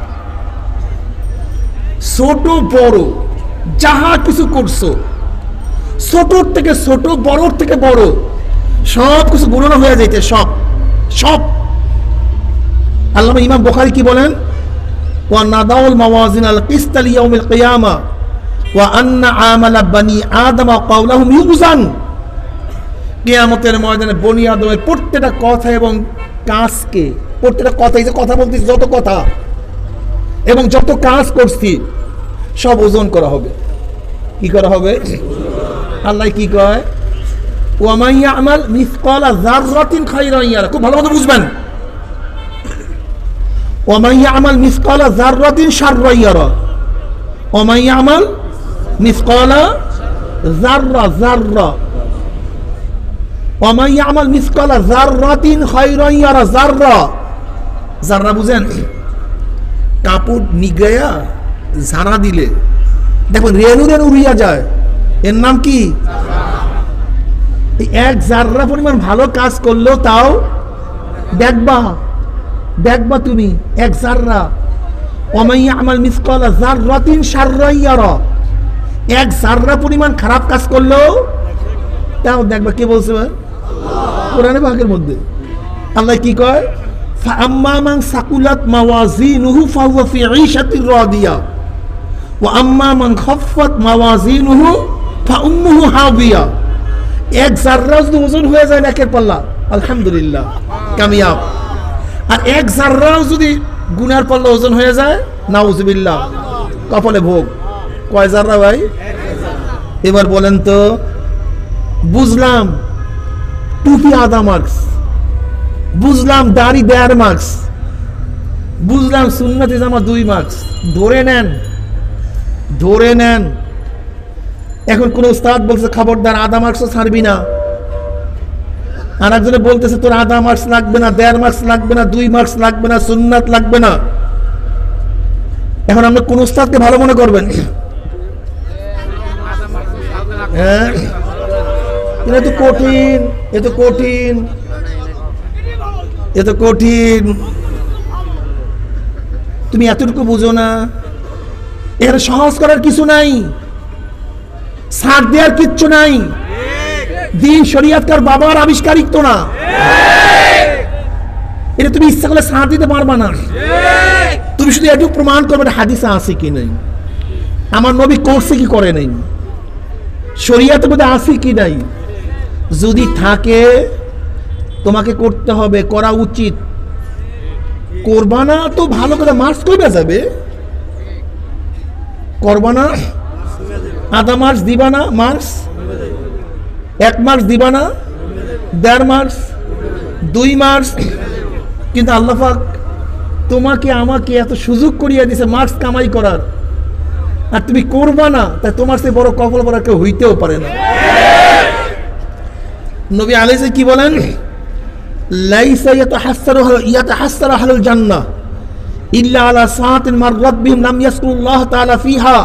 ছোট বড় যাহা কিছু করছো, ছোট থেকে ছোট, বড় থেকে বড়, সব কিছু গণনা হয়ে যাইতে, সব সব। আল্লামা ইমাম বুখারী কি বলেন, ওয়া নাদাউল মাওয়াজিন আল কিসত লিয়াউমিল কিয়ামা ওয়া আন্না আমালা বানি আদম ওয়া কাওলাহুম ইউজান। কিয়ামতের ময়দানে বনি আদমের প্রত্যেকটা কথা এবং কাজকে, প্রত্যেকটা কথা, এই যে কথা বলতেছি, যত কথা এবং যত কাজ করছি সব ওজন করা হবে। কি করা হবে? আল্লাহ কি কয়, ওয়া মান ইয়ামাল মিসকালা যাররাতিন খায়রান ইয়ারা। খুব ভালো মতো বুঝবেন, ওয়া মান ইয়ামাল মিসকালা যাররাতিন শাররান ইয়ারা, ওয়া মান ইয়ামাল মিসকালা যাররা যাররা, ওয়া মান ইয়ামাল মিসকালা যাররাতিন খায়রান ইয়ারা। যাররা, যাররা বুঝেন? কাপড় নিগড়ায়া ঝাড়া দিলে দেখুন রেণু রেণু উড়িয়া যায়, এর নাম কি? এক জাররা পরিমাণ ভালো কাজ করলেও তাও দেখবা, দেখবা তুমি এক জাররা। ওয়া মান ইয়ামাল মিসকালা যাররাতিন শাররান ইয়ারা, এক জাররা পরিমাণ খারাপ কাজ করলেও তাও দেখবা। কে বলছে? কোরআনে পাকের মধ্যে আল্লাহ কি কয়, ফাআম্মা মান সাকুলাত মাওয়াজিনুহু ফাহুয়া ফি ঈশাতির রাদিয়া ওয়া আম্মা মান খাফফাত মাওয়াজিনুহু ফাউম্মুহু হাবিয়া। এক জাররা যদি ওজন হয়ে যায় নাকের পাল্লা, আলহামদুলিল্লাহ কামিয়াব। আর এক জাররা যদি গুনার পাল্লা ওজন হয়ে যায়, নাউজুবিল্লাহ, কপালে ভোগ। কয় জাররা ভাই? এবার বলেন তো, বুঝলাম টুপি আধা মার্কস, বুঝলাম দাড়ি দেড় মার্কস, বুঝলাম সুন্নতে জামা দুই মার্কস, ধরে নেন ধরে নেন। এখন কোন উস্তাদ বলছে খবরদার আধা মার্কসও ছাড়বি না, আর একজনে বলতেছে তোর আধা মার্কস লাগবে না, দেড় মার্কস লাগবে না, দুই মার্কস লাগবে না, সুন্নাত লাগবে না। এখন আপনি কোন উস্তাদকে ভালো মনে করবেন? হ্যাঁ, এটা তো কঠিন, এ তো কঠিন, এ তো কঠিন। তুমি এতটুকু বুঝো না, এর সহজ করার কিছু নাই, ছাড় দেওয়ার কিচ্ছু নাই। দিন শরিয়াতকার বাবার আবিষ্কারিক তো না, এটা তুমি ইচ্ছা করলে ছাড় দিতে পারবা না। তুমি শুধু একটু প্রমাণ করবে হাদিসে আছে কি নাই, আমার নবী করছে কি করে নাই, শরিয়াতের মধ্যে আছে কি নাই। যদি থাকে তোমাকে করতে হবে, করা উচিত। করবা না তো ভালো করে মার্কস কইবা যাবে, করবা না আধা মার্কস দিবা না, মার্কস এক মার্কস দিবা না, দেড় মার্কস, দুই মার্কস। কিন্তু আল্লাহ পাক তোমাকে আমাকে এত সুযোগ করিয়া দিছে মার্কস কামাই করার, আর তুমি করবা না, তাই তোমার সে বড় কপাল পরা কেউ হইতেও পারে না। নবী আলাইহিস কি বলেন? লাইসা ইয়াতাহাসসারু ইয়াতাহাসসারু আহলুল জান্নাহ ইল্লা আলা সাআতিন মাররাত বিহিম লাম ইয়াসকুরুল্লাহ তাআলা ফিহা।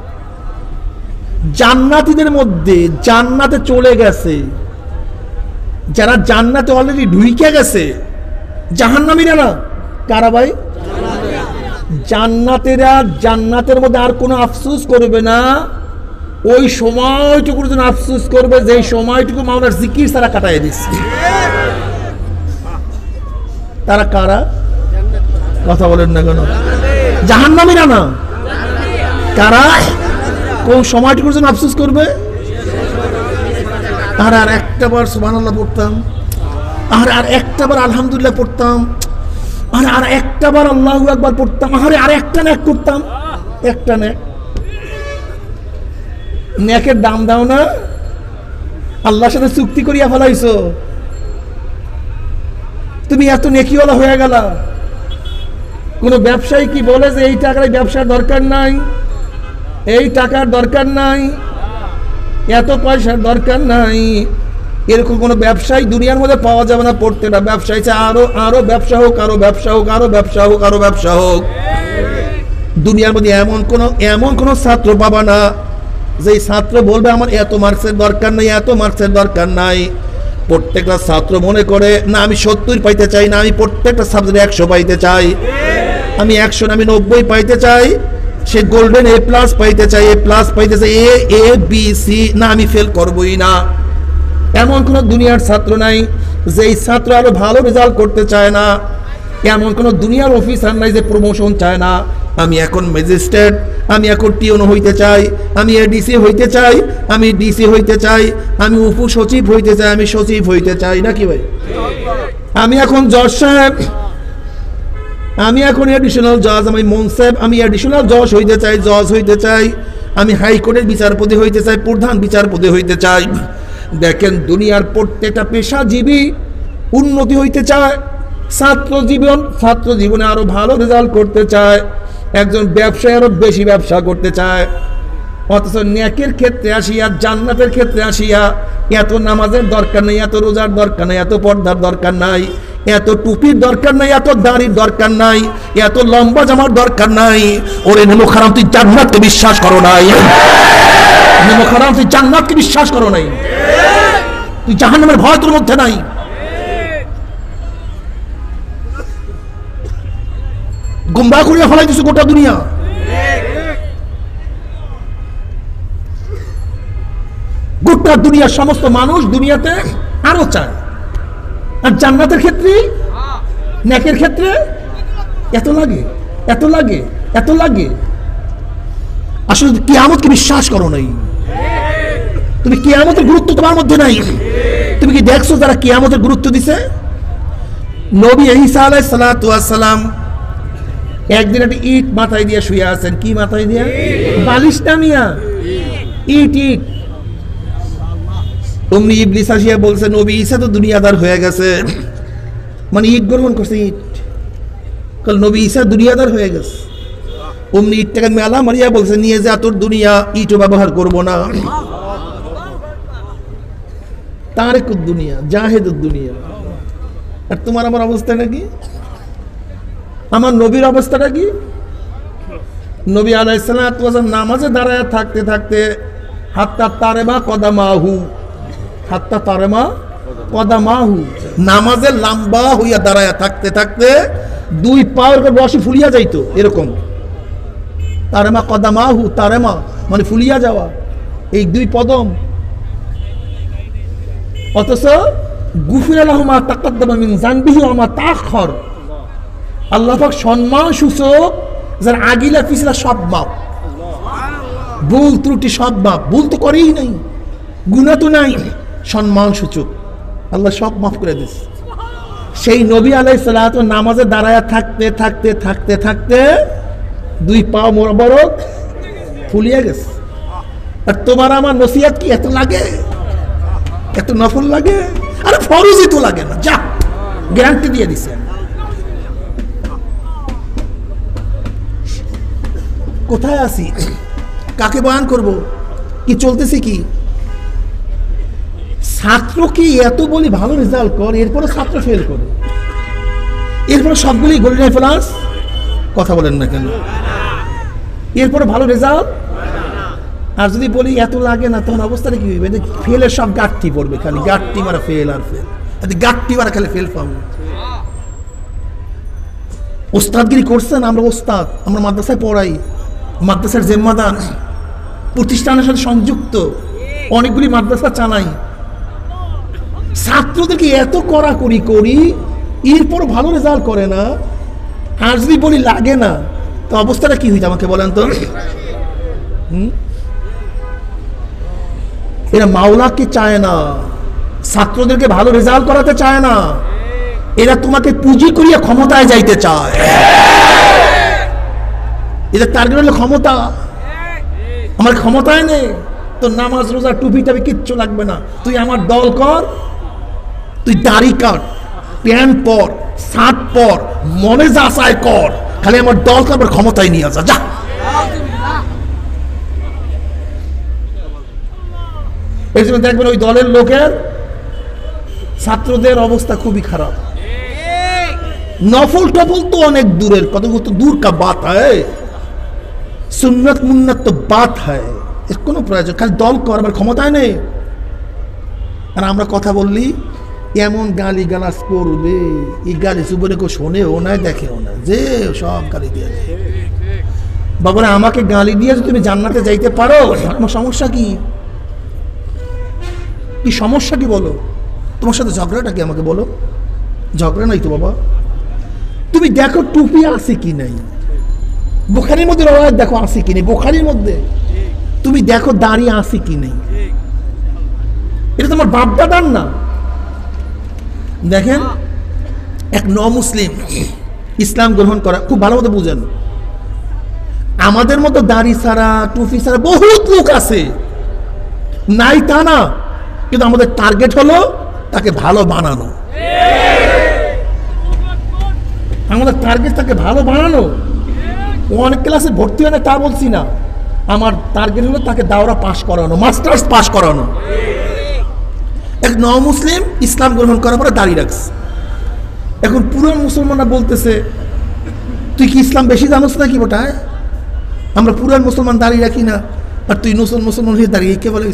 জান্নাতীদের মধ্যে জান্নাতে চলে গেছে, যারা জান্নাতে অলরেডি ঢুইকে গেছে, জাহান্নামীরা না। কারা ভাই? জান্নাতেরা জান্নাতের মধ্যে আর কোনো আফসোস করবে না, ওই সময়টুকুর জন্য আফসোস করবে যে সময়টুকু মাওলার জিকির ছাড়া কাটায় দিচ্ছে। তারা কারা? কথা বলেন না কেন? জাহান্নামীরা না। কারা? কোন সময়টুকুর জন্য আফসোস করবে? আর আর একটা বার সুবহানাল্লাহ পড়তাম, আর আর একটা বার আলহামদুলিল্লাহ পড়তাম, আর আর একটা বার আল্লাহু আকবার পড়তাম, আরে আর একটা নেক করতাম, একটা নেক। নেকের দাম দাও না, আল্লাহর সাথে চুক্তি করিয়া ফেলাইছো, তুমি এত নেকিওয়ালা হয়ে গেলা। কোন ব্যবসায়ী কি বলে যে এই টাকার ব্যবসার দরকার নাই, এই টাকার দরকার নাই, এত পয়সার দরকার নাই? এরকম কোন ব্যবসায়ী দুনিয়ার মধ্যে পাওয়া যাবে না। প্রত্যেকটা ব্যবসায়ী চায় আরো আরো ব্যবসা হোক, আরো ব্যবসা হোক, আরো ব্যবসা হোক, আরো ব্যবসা হোক। দুনিয়ার মধ্যে এমন কোন এমন কোন ছাত্র পাবা না যে ছাত্র বলবে আমার এত মার্কসের দরকার নাই, এত মার্কসের দরকার নাই। প্রত্যেকটা ছাত্র মনে করে না আমি সত্তর পাইতে চাই না, আমি প্রত্যেকটা সাবজেক্টে একশো পাইতে চাই, আমি একশো আমি নব্বই পাইতে চাই, সে গোল্ডেন এ প্লাস পাইতে চাই, এ প্লাস পাইতে চাই, এ এ বি সি না আমি ফেল করবই না। এমন কোন দুনিয়ার ছাত্র নাই যেই ছাত্র আরো ভালো রেজাল্ট করতে চায় না। এমন কোন দুনিয়ার অফিসার নাই যে প্রমোশন চায় না। আমি এখন ম্যাজিস্ট্রেট, আমি এখন টিওন হইতে চাই, আমি এডিসি হইতে চাই, আমি ডিসি হইতে চাই, আমি উপ সচিব হইতে চাই, আমি সচিব হইতে চাই, নাকি ভাই? আমি এখন জজ সাহেব, আমি এখন এডিশনাল জজ, আমি মনসেব, আমি এডিশনাল জজ হইতে চাই, জজ হইতে চাই, আমি হাইকোর্টের বিচারপতি হইতে চাই, প্রধান বিচারপতি হইতে চাই। দেখেন দুনিয়ার প্রত্যেকটা পেশাজীবী উন্নতি হইতে চায়, ছাত্র জীবন ছাত্র জীবনে আরো ভালো রেজাল্ট করতে চায়, একজন ব্যবসায়ী আরো বেশি ব্যবসা করতে চায়। অথচ নেকের ক্ষেত্রে আসিয়া, জান্নাতের ক্ষেত্রে আসিয়া এত নামাজের দরকার নেই, এত রোজার দরকার নেই, এত পর্দার দরকার নাই, এত টুপির দরকার নাই, এত দাড়ির দরকার নাই, এত লম্বা জামার দরকার নাই। ওরে নেমো খারাপ, তুই জান্নাতকে বিশ্বাস করো নাই, নেমো খারাপ তুই জান্নাতকে বিশ্বাস করো নাই, তুই জাহান্নামের ভয় তোর মধ্যে নাই। গুমরাহ করিয়া ফেলাই দিছে গোটা দুনিয়া। গোটা দুনিয়ার সমস্ত মানুষ দুনিয়াতে আরো চায়, আর জান্নাতের ক্ষেত্রে নেকের ক্ষেত্রে এত লাগে, এত লাগে, এত লাগে। আসলে কিয়ামতকে বিশ্বাস করো নাই, তুমি কিয়ামতের গুরুত্ব তোমার মধ্যে নাই। তুমি কি দেখছো যারা কিয়ামতের গুরুত্ব দিছে? নবী ঈসা আলাইহিস সালাতু ওয়াস সালাম একদিন একটা ইট মাথায় দিয়ে শুয়ে আছেন, কি মাথায় দিয়া? বালিশটা মিয়া ইট ইট। অমনি ইবলিস আসিয়া বলছে নবী ঈসা তো দুনিয়াদার হয়ে গেছে, মানে ইট গ্রহণ করছে ইট, কাল নবী ঈসা দুনিয়াদার হয়ে গেছে। অমনি ইটটাকে মেলা মারিয়া বলছে নিয়ে যা, তোর দুনিয়া ইটও ব্যবহার করবো না। তারেকুদ দুনিয়া, জাহেদুদ দুনিয়া। আর তোমার আমার অবস্থাটা কি? আমার নবীর অবস্থাটা কি? নবী আলাইহিস সালাতু ওয়াস সালাম নামাজে দাঁড়ায় থাকতে থাকতে হাত্তা তারেমা কদামাহু, হাত্তা তারেমা কদামাহু, নামাজে লম্বা হইয়া দাঁড়ায় থাকতে থাকতে দুই পায়ের রশি ফুলিয়া যাইতো এরকম। তারেমা কদামাহু, তারেমা মানে ফুলিয়া যাওয়া, এই দুই পদম। অথচ গুফিরা লাহু মা তাকাদ্দামা মিন যানবিহি ওয়া মা তাআখার, আল্লাহ পাক সম্মান সূচক যার আগিলা পিছলা সব মাপ, ভুল ত্রুটি সব মাপ, ভুল তো করেই নাই, গুনাহ তো নাই, সম্মান সূচক আল্লাহ সব মাফ করে দিয়েছে। সেই নবী আলাইহিস সালাতু নামাজে দাঁড়ায় থাকতে থাকতে থাকতে থাকতে দুই পা মোবারক ফুলিয়ে গেছে। আর তোমার আমার নসিহত কি এত লাগে? এত নফল লাগে? আরে ফরজই তো লাগে না, যা গ্যারান্টি দিয়ে দিছে। কোথায় আছি? কাকে বয়ান করব? কি চলতেছে কি? ছাত্র কি এত বলি ভালো রেজাল্ট কর, এরপরে ছাত্র ফেল করে, এরপরে সবগুলি গোল্ডেন প্লাস, কথা বলেন না কেন? এরপরে ভালো রেজাল্ট। আর যদি বলি এত লাগে না, তখন অবস্থাটা কি হইবে? ফেলের সব গাঁটটি পড়বে, খালি গাঁটটি মারা ফেল আর ফেল, গাঁটটি মারা খালি ফেল পাবো। ওস্তাদগিরি করছেন, আমরা ওস্তাদ, আমরা মাদ্রাসায় পড়াই, মাদ্রাসার জিম্মাদার, প্রতিষ্ঠানের সাথে সংযুক্ত, অনেকগুলি মাদ্রাসা চালাই। ছাত্রদেরকে এত কড়াকড়ি করি, এরপর ভালো রেজাল্ট করে না। আর যদি বলি লাগে না, তো অবস্থাটা কি হইছে আমাকে বলেন তো? হুম, এরা মাওলাকে চায় না, ছাত্রদেরকে ভালো রেজাল্ট করাতে চায় না, এরা তোমাকে পুঁজি করিয়া ক্ষমতায় যাইতে চায়। এদের টার্গেট হলো ক্ষমতা। আমার ক্ষমতায় নেই, তো নামাজ রোজা টুপি টাপি কিচ্ছু লাগবে না, তুই আমার দল কর, তুই দাড়ি কাট, প্যান্ট পর, শার্ট পর, মনে যা চায় কর, খালি আমার দল কর, আমার ক্ষমতায় নিয়ে আসা যা। এই জন্য দেখবেন ওই দলের লোকের ছাত্রদের অবস্থা খুবই খারাপ। নফল টফল তো অনেক দূরের কথা, তো দূর কা বাত হয়, সুন্নত মুন্নত তো বাত হয়, এর কোনো প্রয়োজন, খালি দল কর, আমার ক্ষমতায় নেই। আর আমরা কথা বললি এমন গালি গালাজ করবে, এই গালি সুবরে কেউ শোনেও না, দেখেও না, যে সব গালি দিয়ে দেয়। বাবারা আমাকে গালি দিয়ে যদি তুমি জান্নাতে যাইতে পারো, আমার সমস্যা কি? কি সমস্যা কি বলো? তোমার সাথে ঝগড়াটা কি আমাকে বলো? ঝগড়া নাই তো বাবা। তুমি দেখো টুপি আছে কি নাই, বুখারীর মধ্যে রওয়ায়াত দেখো আছে কি নেই, বুখারীর মধ্যে তুমি দেখো দাড়ি আছে কি নেই, এটা তোমার বাপ দাদার না। দেখেন এক ন মুসলিম ইসলাম গ্রহণ করা খুব ভালো মতো বুঝেন, আমাদের মতো দাড়ি ছাড়া টুপি ছাড়া বহুত লোক আছে, নাই তা না, কিন্তু আমাদের টার্গেট হলো তাকে ভালো বানানো। আমাদের টার্গেট তাকে ভালো বানানো। অনেক ক্লাসে ভর্তি হয় না তা বলছি না, আমার টার্গেট হলো তাকে দাওরা পাস করানো, মাস্টার্স পাস করানো। এক ন মুসলিম ইসলাম গ্রহণ করার পরে দাঁড়িয়ে রাখছে। এখন পুরো মুসলমানরা বলতেছে তুই কি ইসলাম বেশি জানোস নাকি বেটা? আমরা পুরান মুসলমান দাঁড়িয়ে রাখি না, আর তুই নতুন মুসলমান হয়ে দাঁড়িয়ে কে বলে?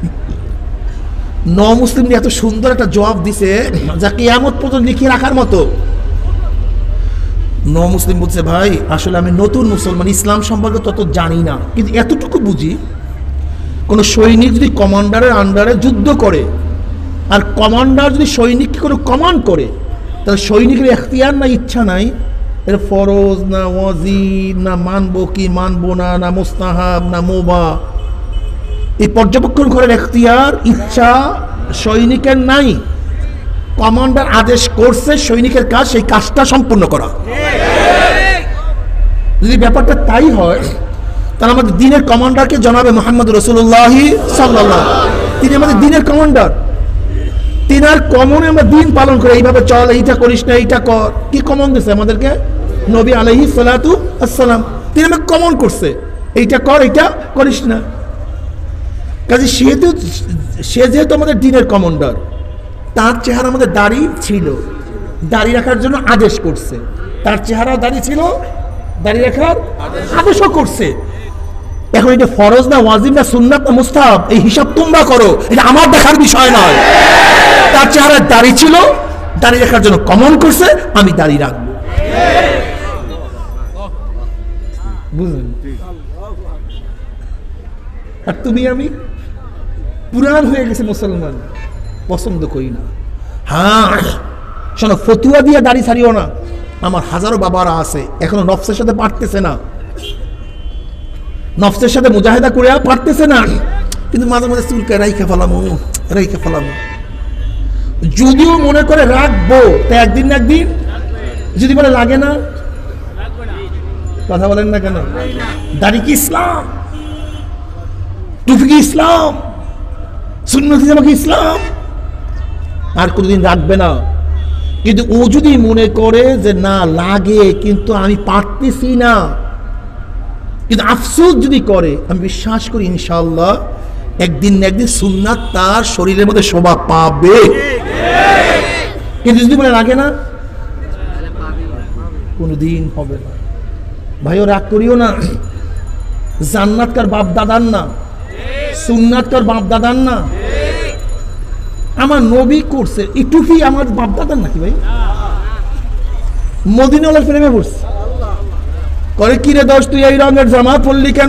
ন মুসলিম এত সুন্দর একটা জবাব দিছে যা কিয়ামত পর্যন্ত লিখে রাখার মতো। ন মুসলিম বলছে ভাই আসলে আমি নতুন মুসলমান, ইসলাম সম্পর্কে তত জানি না, কিন্তু এতটুকু বুঝি কোন সৈনিক যদি কমান্ডারের আন্ডারে যুদ্ধ করে, আর কমান্ডার যদি সৈনিককে কোনো কমান্ড করে, তাহলে সৈনিকের এখতিয়ার না ইচ্ছা নাই, এর ফরজ না ওয়াজিব না, মানবো কি মানবো না, না মুস্তাহাব না মুবা, এই পর্যবেক্ষণ করার এখতিয়ার ইচ্ছা সৈনিকের নাই। কমান্ডার আদেশ করছে, সৈনিকের কাজ সেই কাজটা সম্পূর্ণ করা। যদি ব্যাপারটা তাই হয় তাহলে আমাদের দিনের কমান্ডারকে জনাবে মুহাম্মদ রাসূলুল্লাহ সাল্লাল্লাহু আলাইহি ওয়াসাল্লাম, তিনি আমাদের দিনের কমান্ডার। তিনার কমনে আমরা দিন পালন করে এইভাবে চল, এইটা করিস না, এইটা কর। কি কমন দিয়েছে আমাদেরকে নবী আলাইহিস সালাতু আসসালাম? তিনি আমাকে কমন করছে, এইটা কর, এইটা করিস না। কাজে সেহেতু সে যেহেতু আমাদের দিনের কমান্ডার, তার চেহারা আমাদের দাড়ি ছিল, দাড়ি রাখার জন্য আদেশ করছে। তার চেহারা দাড়ি ছিল, দাড়ি রাখার আদেশও করছে। এখন এটা ফরজ না ওয়াজিব না সুন্নাত না মুস্তাহাব, এই হিসাব তোমরা করো, এটা আমার দেখার বিষয় নয়। তার চেহারা দাড়ি ছিল, দাড়ি রাখার জন্য কমন করছে, আমি দাড়ি রাখবো। বুঝলেন? আর তুমি আমি পুরান হয়ে গেছে মুসলমান, পছন্দ করি না। হ্যাঁ শোনো, ফতুয়া দিয়ে দাড়ি ছাড়িও না। আমার হাজারো বাবারা আছে এখনো নফসের সাথে পারতেছে না, নফসের সাথে মুজাহিদা করে পারতেছে না, কিন্তু মাঝে মাঝে চুলকে রাইখা ফেলামো, রাইখা ফেলামো। যদিও মনে করে রাখবো, তা একদিন না একদিন যদি বলে লাগে না, কথা বলেন না কেন? দাড়ি কি ইসলাম? টুপি কি ইসলাম? সুন্নাত কি ইসলাম? আর কোনদিন রাখবে না। কিন্তু ও যদি মনে করে যে না লাগে কিন্তু আমি পারতেছি না, কিন্তু আফসোস যদি করে, আমি বিশ্বাস করি ইনশাআল্লাহ একদিন না একদিন সুন্নাত তার শরীরের মধ্যে শোভা পাবে। কিন্তু যদি মনে লাগে না, কোনদিন হবে না। ভাইও রাগ করিও না, জান্নাত কার বাপ দাদার না, সুন্নাত কার বাপ দাদার না। আমার নবী করছে, এই টুপি আমার বাপ দাদার নাকি ভাই? মদিনাওয়ালার প্রেমে পড়ছে, করে কিরে দোষ তুই এই রঙের জামা পরলি কেন?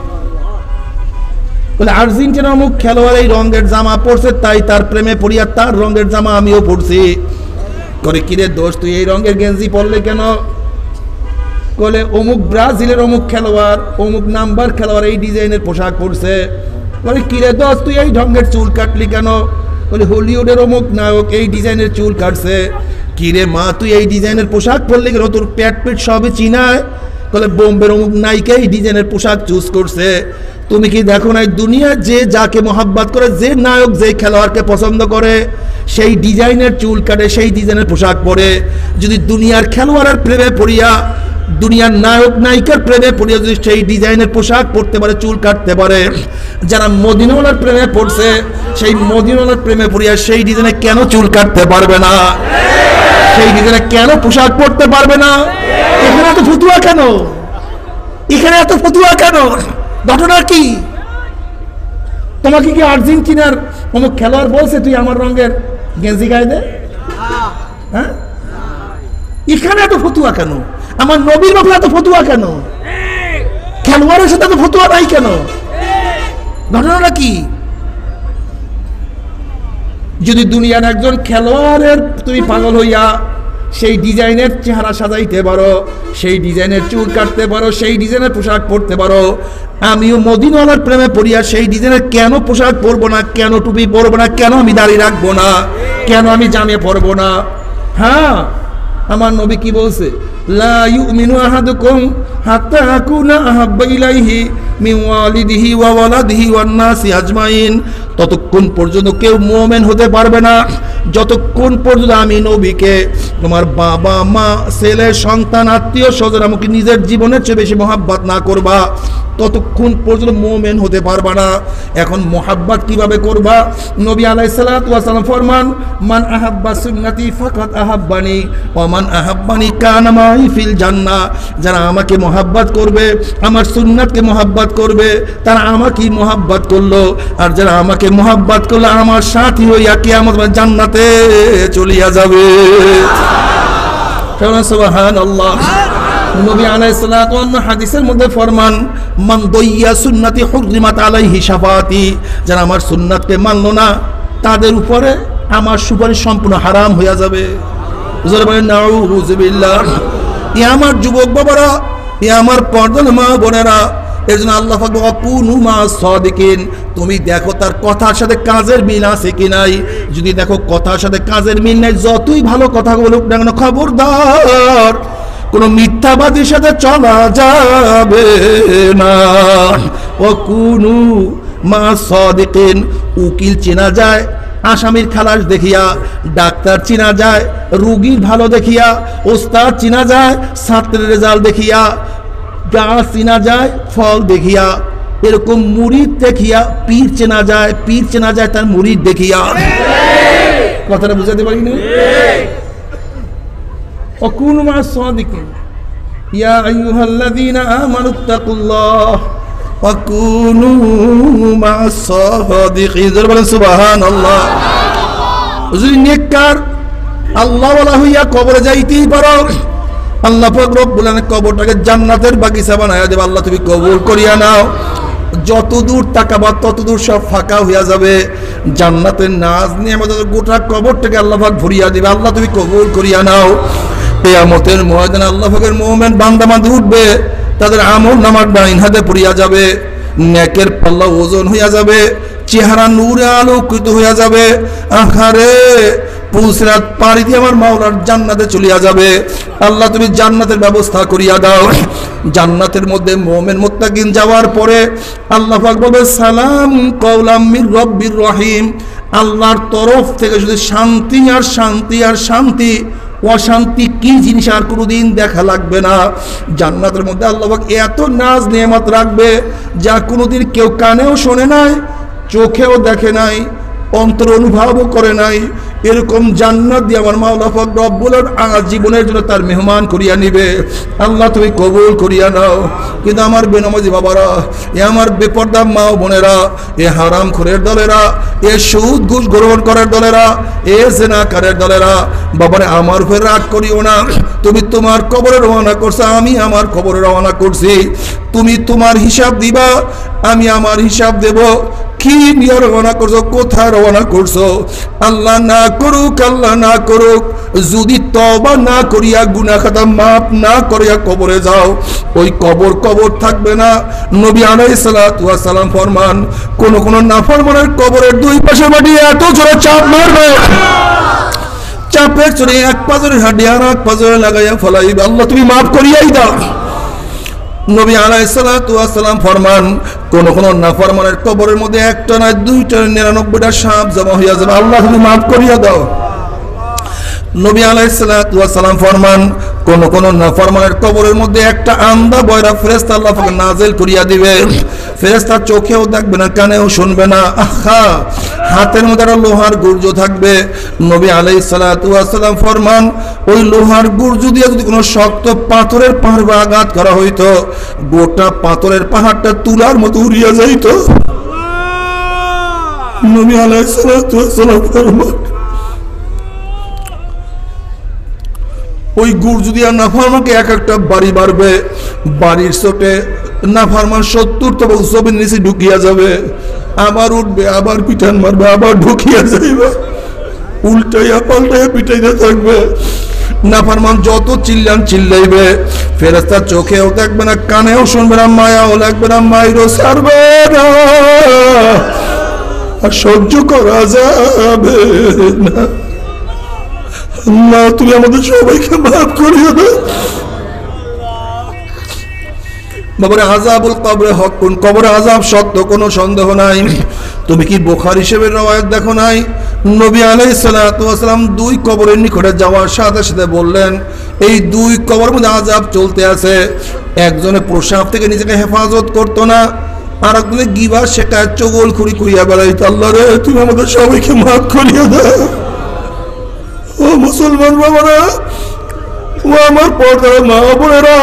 বলে আর্জেন্টিনার অমুক খেলোয়াড় এই রঙের জামা পরছে, তাই তার প্রেমে পড়িয়া তার রঙের জামা আমিও পরছি। করে কিরে দোষ তুই এই রঙের গেঞ্জি পরলে কেন? বলে অমুক ব্রাজিলের অমুক খেলোয়াড়, অমুক নাম্বার খেলোয়াড় এই ডিজাইনের পোশাক পরছে। বলে কিরে দোষ তুই এই ঢঙ্গের চুল কাটলি কেন? বলে হলিউডের অমুক নায়ক এই ডিজাইনের চুল কাটছে। কিরে মা তুই এই ডিজাইনের পোশাক পরলি কেন? তোর পেট পেট সবে চিনায়। বলে বোম্বের অমুক নায়িকা এই ডিজাইনের পোশাক চুজ করছে। তুমি কি দেখো না দুনিয়া যে যাকে মোহাব্বত করে, যে নায়ক যে খেলোয়াড়কে পছন্দ করে, সেই ডিজাইনের চুল কাটে, সেই ডিজাইনের পোশাক পরে। যদি দুনিয়ার খেলোয়াড়ের প্রেমে পড়িয়া, দুনিয়ার নায়ক নায়িকার প্রেমে পড়িয়া যদি সেই ডিজাইনের পোশাক পরতে পারে, চুল কাটতে পারে, যারা মদিনাওয়ালার প্রেমে পড়ছে সেই মদিনাওয়ালার প্রেমে পড়িয়া সেই ডিজাইনে কেন চুল কাটতে পারবে না? সেই ডিজাইনে কেন পোশাক পরতে পারবে না? এখানে এত ফতুয়া কেন? এখানে এত ফতুয়া কেন? ঘটনা কি? তোমাকে কি আর্জেন্টিনার অমুক খেলোয়াড় বলছে তুই আমার রঙের গেঞ্জি গায়ে দে? হ্যাঁ, এখানে এত ফতুয়া কেন? আমার নবীর ব্যাপারে এত ফতুয়া কেন? খেলোয়াড়ের সাথে এত ফতুয়া নাই কেন? ঘটনাটা কি? যদি দুনিয়ার একজন খেলোয়াড়ের তুমি পাগল হইয়া সেই ডিজাইনের চেহারা সাজাইতে পারো, সেই ডিজাইনের চুল কাটতে পারো, সেই ডিজাইনের পোশাক পরতে পারো, আমিও মদিনাওয়ালার প্রেমে পড়িয়া সেই ডিজাইনের কেন পোশাক পরবো না? কেন টুপি পরবো না? কেন আমি দাড়ি রাখবো না? কেন আমি জামে পরবো না? হ্যাঁ, আমার নবী কি বলছে? লা ইউমিনু আহাদুকুম হাত্তা আকুনা আহাব্বা ইলাইহি মিন ওয়ালিদিহি ওয়া ওয়ালাদিহি ওয়ান নাসি আজমাইন। ততক্ষণ পর্যন্ত কেউ মুমিন হতে পারবে না যতক্ষণ পর্যন্ত আমি নবীকে, তোমার বাবা মা, ছেলে সন্তান, আত্মীয় স্বজন, আমাকে নিজের জীবনের চেয়ে বেশি মহাব্বত না করবা, ততক্ষণ পর্যন্ত মুমিন হতে পারবা না। এখন মহাব্বত কিভাবে করবা? নবী আলাইহিস সালাতু ওয়াস সালাম ফরমান, মান আহাব্বা সুন্নতি ফাকাত আহাব্বানি ওয়া মান আহাব্বানি কানা মাই ফিল জান্নাহ। যারা আমাকে মহাব্বত করবে, আমার সুন্নাতকে মহাব্বত করবে, তারা আমাকেই মহাব্বত করলো। আর যারা আমাকে মহাব্বত করলো, আমার সাথী হইয়া কিয়ামত জান্নাতে চলিয়া যাবে। সুবহানাল্লাহ। নবী আলাইহিস সালাতু ওয়াস সালাম হাদিসের মধ্যে ফরমান, মান দাইয়া সুন্নতি হুররিমাত আলাইহি শাফাআতি। যারা আমার সুন্নাতকে মানলো না, তাদের উপরে আমার সুপারিশ সম্পূর্ণ হারাম হয়ে যাবে। জোরে বলেন নাউযুবিল্লাহ। ই আমার যুবক বাবারা, ই আমার পর্দার মা বোনেরা, এর জন্য আল্লাহ পাক ওয়াকুনু মা সাদিকিন। তুমি দেখো তার কথার সাথে কাজের মিল আছে কি নাই। যদি দেখো কথার সাথে কাজের মিল নাই, যতই ভালো কথা বলুক না কেন, খবরদার কোন মিথ্যাবাদীর সাথে চলা যাবে না। ওয়াকুনু মা সাদিকিন, উকিল চেনা যায় আসামির খালাস দেখিয়া, ডাক্তার চিনা যায় রোগীর ভালো দেখিয়া, ওস্তাদ চিনা যায় ছাত্রের রেজাল্ট দেখিয়া, গাছ চিনা যায় ফল দেখিয়া, এরকম মুরিদ দেখিয়া পীর চেনা যায়, পীর চেনা যায় তার মুরিদ দেখিয়া। কথাটা বুঝাতে পারি না? ওয়াকুনু মা সাদিকিন ইয়া আইয়ুহাল্লাযীনা আমানুত্তাকুল্লাহ ওয়াকুনু মা সাদিকিন। বলেন সুবহানাল্লাহ। যদি নেককার আল্লাহওয়ালা হইয়া কবরে যাইতেই পারো, আল্লাহ পাক রব্বুল আলামিন কবরটাকে জান্নাতের বাগিচা বানায়া দেবে। আল্লাহ তুমি কবুল করিয়া নাও। যত দূর তাকাবা তত দূর সব ফাঁকা হইয়া যাবে। জান্নাতের নাজ নিয়ে আমাদের গোটা কবরটাকে আল্লাহ পাক ভরিয়া দিবে। আল্লাহ তুমি কবুল করিয়া নাও। কিয়ামতের ময়দানে আল্লাহ পাকের মুমিন বান্দা বান্দা উঠবে, তাদের আমল নামার ডাইন হাতে পড়িয়া যাবে, নেকের পাল্লা ওজন হইয়া যাবে, চেহারা নূরে আলোকিত হইয়া যাবে। আখারে পুলসিরাত পাড়ি দিয়ে আমার মাওলার জান্নাতে চলিয়া যাবে। আল্লাহ তুমি জান্নাতের ব্যবস্থা করিয়া দাও। জান্নাতের মধ্যে মুমিন মুত্তাকিন যাওয়ার পরে আল্লাহ পাক বলবে সালাম কওলাম মির রব্বির রহিম। আল্লাহর তরফ থেকে যদি শান্তি আর শান্তি আর শান্তি, অশান্তি কি জিনিস আর কোনোদিন দেখা লাগবে না। জান্নাতের মধ্যে আল্লাহ পাক এত নাজ নেয়ামত রাখবে যা কোনোদিন কেউ কানেও শোনে নাই, চোখেও দেখে নাই, অন্তর অনুভবও করে নাই। এরকম জান্নাত দিয়ে আমার মাওলা পাক রব্বুল আলামিন জীবনের জন্য তার মেহমান করিয়া নিবে। আল্লাহ তুমি কবুল করিয়া নাও। কিন্তু আমার বেনামাজি বাবারা, এ আমার বেপরদা মা বোনেরা, এ হারাম খোরের দলেরা, এ সুদ ঘুষ গ্রহণ করার দলেরা, এ জেনাকারের দলেরা, বাবারে আমার উপর রাগ করিও না। তুমি তোমার কবরে রওনা করছো, আমি আমার কবরে রওনা করছি। তুমি তোমার হিসাব দিবা, আমি আমার হিসাব দেব। কি নিয়ে রওনা করছো, কোথায় রওনা করছো? আল্লাহ না করুক, আল্লাহ না করুক, যদি তওবা না করিয়া গুনাহ খাতা মাফ না করিয়া কবরে যাও, ওই কবর কবর থাকবে না। নবী আলাইহিস সালাতু ওয়াস সালাম ফরমান, কোন কোন নাফরমানের কবরের দুই পাশে মাটি এত জোরে চাপ মারবে, চাপে চড়ে এক পাজরের হাড্ডি আর এক পাজরে লাগাইয়া ফলাইবে। আল্লাহ তুমি মাফ করিয়াই দাও। নবী আলাইহিস সালাতু ওয়াস সালাম ফরমান, কোন কোন নাফরমানের কবরের মধ্যে একটা না দুইটা নিরানব্বইটা সাপ জমা হইয়া যাবে। আল্লাহ তুমি মাফ করিয়া দাও। নবী আলাইহিস সালাতু ওয়াস সালাম ফরমান, কোন কোন নাফরমানের কবরের মধ্যে একটা আন্দা বয়রা ফেরেশতা আল্লাহ পাক নাজিল করিয়া দিবে। ফেরেশতা চোখেও দেখবে না, কানেও শুনবে না। আহা, হাতের মধ্যে একটা লোহার গুর্জ থাকবে। নবী আলাইহিস সালাতু ওয়াস সালাম ফরমান, ওই লোহার গুর্জ দিয়ে যদি কোনো শক্ত পাথরের পাহাড় আঘাত করা হইতো, গোটা পাথরের পাহাড়টা তুলার মতো উড়িয়া যাইত। নবী আলাইহিস সালাতু ওয়াস সালাম ফরমান, ওই গুড় যদি আর নাফরমানকে এক একটা বাড়ি মারবে, বাড়ির চোটে নাফরমান সত্তর তবে জমির নিচে ঢুকিয়া যাবে, আবার উঠবে, আবার পিটান মারবে, আবার ঢুকিয়া যাইবে, উল্টাইয়া পাল্টাইয়া পিটাইতে থাকবে। নাফরমান যত চিল্লান চিল্লাইবে, ফেরেশতা চোখেও দেখবে না, কানেও শুনবে না, মায়াও লাগবে না, মাইরও ছাড়বে না, আর সহ্য করা যাবে না। আল্লাহ তুমি আমাদের সবাইকে মাফ করিও না। বাবারে আযাবুল কবরে হক, কোন কবরে আযাব সত্য, কোনো সন্দেহ নাই। তুমি কি বুখারী শরীফের রওয়ায়াত দেখো নাই? নবী আলাইহিস সালাতু ওয়াস সালাম দুই কবরের নিকটে যাওয়ার সাথে সাথে বললেন, এই দুই কবরের মধ্যে আযাব চলতে আছে। একজনে প্রসাব থেকে নিজেকে হেফাজত করতো না, আর একজনে গিবত শিকায়ত চগলখুরি করিয়া বেড়াইতো। আল্লাহ রে তুমি আমাদের সবাইকে মাফ করিয়া দাও। ও মুসলমান বাবারা, ও আমার পর্দার মা বোনেরা,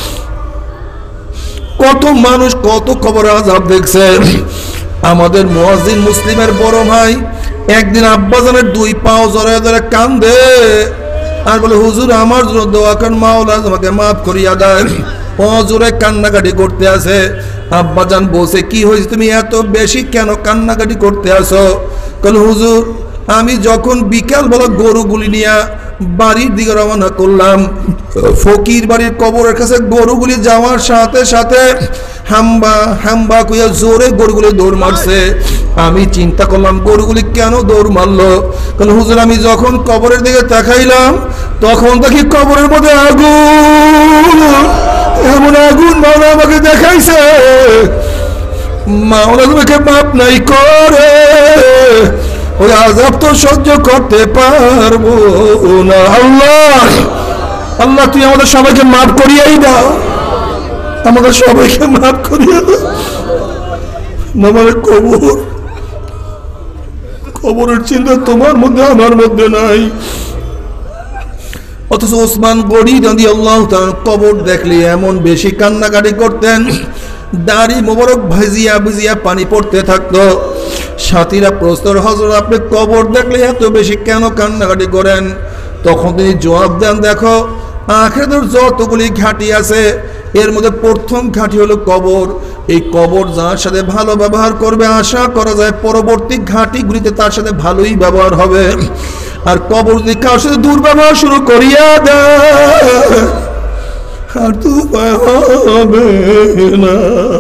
কত মানুষ কত কবরে আযাব দেখছে। আমাদের মুয়াজ্জিন মুসলিমের বড় ভাই একদিন আব্বাজানের দুই পাও জড়ায় ধরে কান্দে আর বলে, হুজুর আমার জন্য দোয়া করেন, মাওলা আমাকে মাফ করিয়া দেন। ও জোরে কান্নাকাটি করতে আছে। আব্বাজান বসে, কি হয়েছে, তুমি এত বেশি কেন কান্নাকাটি করতে আসো? বলে, হুজুর আমি যখন বিকাল বেলা গরুগুলি নিয়ে বাড়ির দিকে রওনা করলাম। ফকির বাড়ির কবরের কাছে গরুগুলি যাওয়ার সাথে সাথে হাম্বা হাম্বা কইয়া জোরে গরুগুলি দৌড় মারছে। আমি চিন্তা করলাম গরুগুলি কেন দৌড় মারলো। কারণ হুজুর আমি যখন কবরের দিকে তাকাইলাম তখন দেখি কবরের মধ্যে আগুন, এমন আগুন মাওলা আমাকে দেখাইছে। মাওলা তোমাকে মাপ নাই করে, ওই আযাব তো সহ্য করতে পারবো না। আল্লাহ আল্লাহ তুই আমাদের সবাইকে মাফ করিয়াই দাও, আমাদের সবাইকে মাফ করিয়া দাও। আমাদের কবর, কবরের চিন্তা তোমার মধ্যে আমার মধ্যে নাই। অথচ ওসমান গনি রাদিয়াল্লাহু তাআলা কবর দেখলে এমন বেশি কান্নাকাটি করতেন, দাড়ি মোবারক ভিজিয়া ভিজিয়া পানি পড়তে থাকতো। সাথীরা প্রশ্ন, হযরত আপনি কবর দেখলে এত বেশি কেন কান্নাকাটি করেন? তখন তিনি জবাব দেন, দেখো আখিরাতের যতগুলি ঘাঁটি আছে এর মধ্যে প্রথম ঘাঁটি হলো কবর। এই কবর যার সাথে ভালো ব্যবহার করবে আশা করা যায় পরবর্তী ঘাঁটিগুলিতে তার সাথে ভালোই ব্যবহার হবে। আর কবর যদি কার সাথে দুর্ব্যবহার শুরু করিয়া দেয় আর তো উপায় হবে না।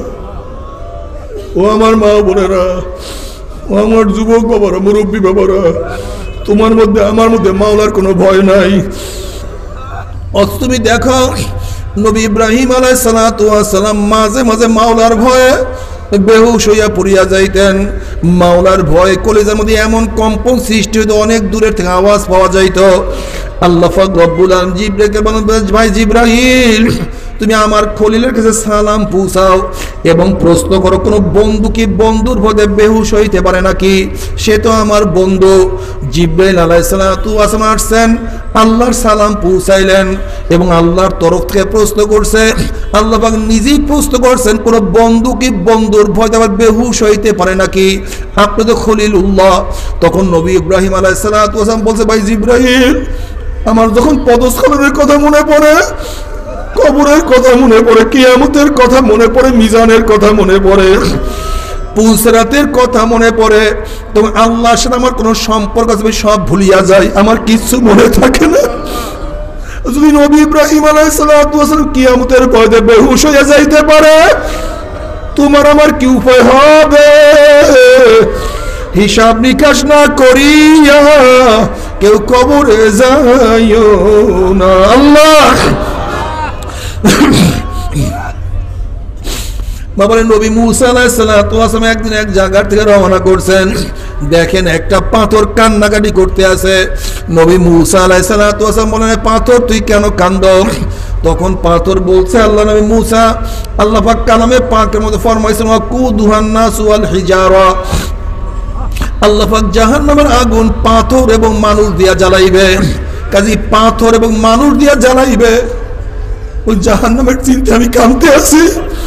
ও আমার মা বোনেরা, ও আমার যুবক বাবারা, মুরব্বী বাবারা, তোমার মধ্যে আমার মধ্যে মাওলার কোনো ভয় নাই। অথচ তুমি দেখো নবী ইব্রাহিম আলাইহিস সালাতু ওয়াস সালাম মাঝে মাঝে মাওলার ভয়ে বেহুশ হইয়া পড়িয়া যাইতেন। মাওলার ভয় কলিজার মধ্যে এমন কম্পন সৃষ্টি হইতো, অনেক দূরের থেকে আওয়াজ পাওয়া যাইত। আল্লাহ পাক রব্বুল আলামিন জিবরাইলকে বলেন, ভাই জিবরাইল তুমি আমার খলিলের কাছে সালাম পৌঁছাও এবং প্রশ্ন করো কোন বন্ধু কি বন্ধুর ভয়ে বেহুশ হইতে পারে নাকি? সে তো আমার বন্ধু। জিবরাইল আলাইহিস সালাতু ওয়াস সালাম আসছেন, আল্লাহর সালাম পৌঁছাইলেন এবং আল্লাহর তরফ থেকে প্রশ্ন করছে। আল্লাহ পাক নিজেই প্রশ্ন করছেন কোন বন্ধু কি বন্ধুর ভয়ে আবার বেহুশ হইতে পারে নাকি? আপনি তো খলিলুল্লাহ। তখন নবী ইব্রাহিম আলাইহিস সালাতু ওয়াস সালাম বলছে, ভাই জিবরাইল আমার যখন পদস্খলনের কথা মনে পড়ে, কবরের কথা মনে পড়ে, কিয়ামতের কথা মনে পড়ে, মিজানের কথা মনে পড়ে, পুলসিরাতের কথা মনে পড়ে, তখন আল্লাহর সাথে আমার কোনো সম্পর্ক আছে সব ভুলিয়া যায়, আমার কিচ্ছু মনে থাকে না। যদি নবী ইব্রাহিম আলাইহিস সালাতু ওয়াস সালাম কিয়ামতের ভয়ে বেহুশ হয়ে যাইতে পারে, তোমার আমার কি উপায় হবে? হিসাব নিকাশ না করিয়া কেউ কবরে যাইও না। আল্লাহ বাবার নবী মুসা আলাইহিস সালাতু ওয়াস সালাম একদিন এক জায়গা থেকে রওনা করছেন, দেখেন একটা পাথর কান্নাকাটি করতে আছে। নবী মুসা আলাইহিস সালাতু ওয়াস সালাম বলেন, পাথর তুই কেন কান্দো? তখন পাথর বলছে, আল্লাহ নবী মুসা আল্লাহ পাক কালামে পাকের মধ্যে ফরমাইছেন, ওয়াকুদুহান নাস ওয়াল হিজারা, আল্লাহ পাক জাহান্নামের আগুন পাথর এবং মানুষ দিয়া জ্বালাইবে। কাজী পাথর এবং মানুষ দিয়া জ্বালাইবে, ওই জাহান্নামের চিন্তা আমি কাঁদতে আছি।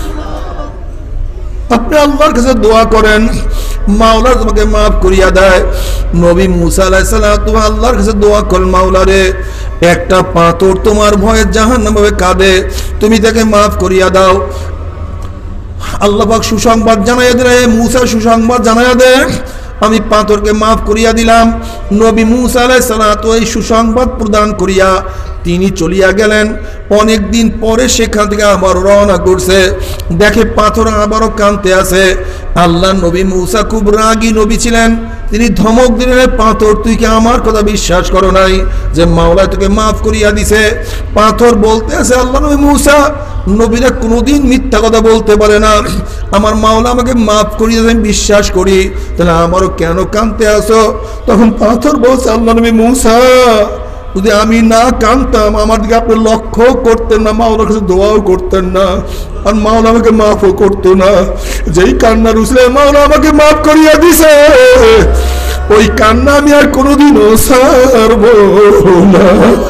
আপনি আল্লাহর কাছে দোয়া করেন মাওলা তোমাকে মাফ করিয়া দেয়। নবী মুসা আলাইহিস সালাতু আল্লাহর কাছে দোয়া করেন, মাওলা রে একটা পাথর তোমার ভয়ে জাহান্নামে কাঁদে, তুমি তাকে মাফ করিয়া দাও। আল্লাহ পাক সুসংবাদ জানাইয়া দিলেন, মুসা সুসংবাদ জানাইয়া দেন, আমি পাথরকে মাফ করিয়া দিলাম। নবী মুসা আলাইহিস সালাতু এই সুসংবাদ প্রদান করিয়া তিনি চলিয়া গেলেন। অনেক দিন পরে সেখান থেকে আবার রওনা করছে, দেখে পাথর আবারও কাঁদতে আছে। আল্লাহ নবী মুসা খুব রাগী নবী ছিলেন, তিনি ধমক দিলেন, পাথর তুই কি আমার কথা বিশ্বাস করো নাই যে মাওলা তোকে মাফ করিয়া দিছে? পাথর বলতে আছে, আল্লাহ নবী মুসা নবীরা কোনোদিন মিথ্যা কথা বলতে পারে না, আমার মাওলা আমাকে মাফ করিয়া আমি বিশ্বাস করি, তাহলে আমারও কেন কাঁদতে আসো? তখন পাথর বলছে, আল্লাহ নবী মুসা যদি আমি না কাঁদতাম আমার দিকে আপনি লক্ষ্য করতেন না, মাওলার কাছে দোয়াও করতেন না, আর মাওলা আমাকে মাফও করতো না। যেই কান্নার উসলে মাওলা আমাকে মাফ করিয়া দিছে, ওই কান্না আমি আর কোনোদিনও ছাড়ব না।